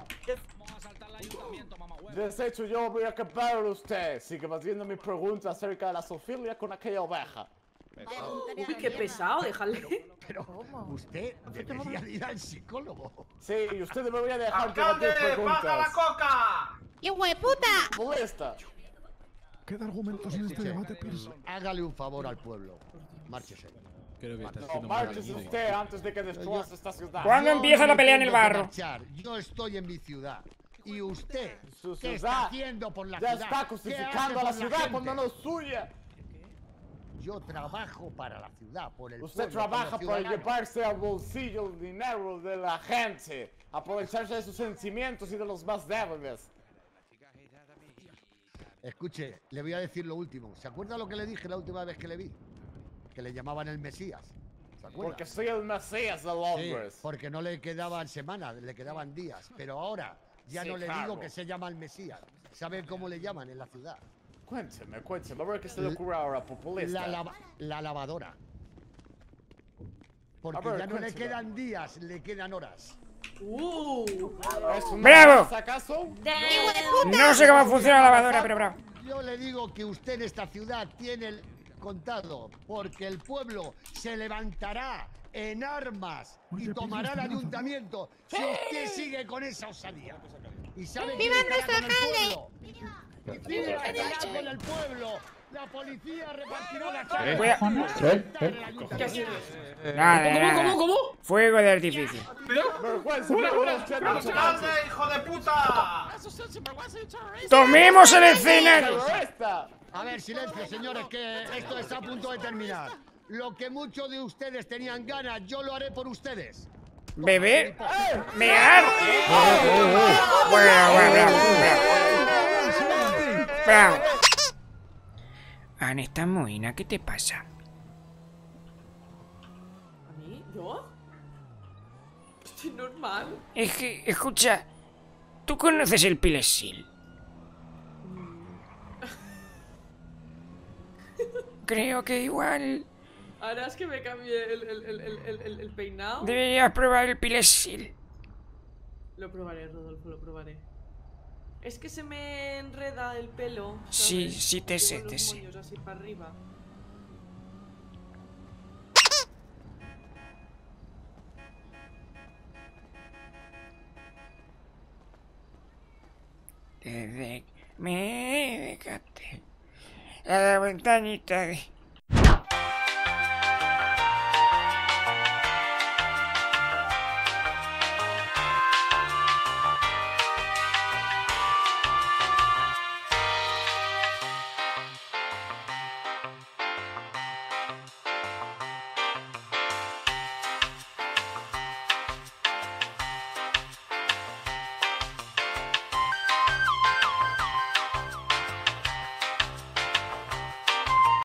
Desecho, yo voy a acabar de usted. Sigue haciendo mi pregunta acerca de la zoofilia con aquella oveja. Uy, qué pesado, déjale. Pero usted debería ir al psicólogo. Sí, y usted debería dejar que ¡Alcalde, hacer preguntas. baja la coca! ¡Qué hueputa! Molesta. ¿Qué argumentos en este debate, Pierce? Hágale un favor al pueblo. Márchese. No, márchese usted antes de que destroce esta ciudad. ¿Cuándo empieza la pelea en el barro? Yo estoy en mi ciudad. ¿Y usted Su qué está ciudad haciendo por la ya ciudad? está ¿Qué cosificando hace a la por ciudad gente? cuando no es suya. Yo trabajo para la ciudad, por el Usted pueblo, trabaja por los para ciudadanos. llevarse al bolsillo el dinero de la gente, aprovecharse de sus sentimientos y de los más débiles. Escuche, le voy a decir lo último. ¿Se acuerda lo que le dije la última vez que le vi? Que le llamaban el Mesías. ¿Se acuerda? Porque soy el Mesías de Londres. Sí, porque no le quedaban semanas, le quedaban días. Pero ahora ya Sí, no le claro. digo que se llama el Mesías. ¿Sabe cómo le llaman en la ciudad? Cuénteme, a ver qué se le ocurre ahora, populista. La lavadora. Porque A ver, ya no le cuénteme. quedan días, le quedan horas. ¿Es una ¡Bravo! casa, acaso? No sé cómo funciona la lavadora, pero bravo. Yo le digo que usted en esta ciudad tiene el contado, porque el pueblo se levantará en armas y tomará el ayuntamiento si usted sigue con esa osadía. ¿Y sabe quién ¡Viva estará nuestro con el alcalde! pueblo? ¿Quién estará con el pueblo? La policía repartirá las Voy a- armas. Nada, ¿Cómo? Fuego de artificio. ¡Alcalde, hijo de puta! ¡Tomemos el escenario! A ver, silencio, señores, que esto está a punto de terminar. Lo que muchos de ustedes tenían ganas, yo lo haré por ustedes. ¿Beber? ¿Mear? Bueno, bravo. Ana, estás mohina, ¿qué te pasa? ¿A mí? ¿Yo? Estoy normal. Es que, escucha, ¿tú conoces el Pilesil? Creo que igual Ahora es que me cambié el peinado. deberías probar el Pilesil. Lo probaré, Rodolfo, lo probaré. Es que se me enreda el pelo. Sí, ¿sabes? sí, te sé, Llevo te los sé. moños así para arriba. Desde me dejaste a la ventanita de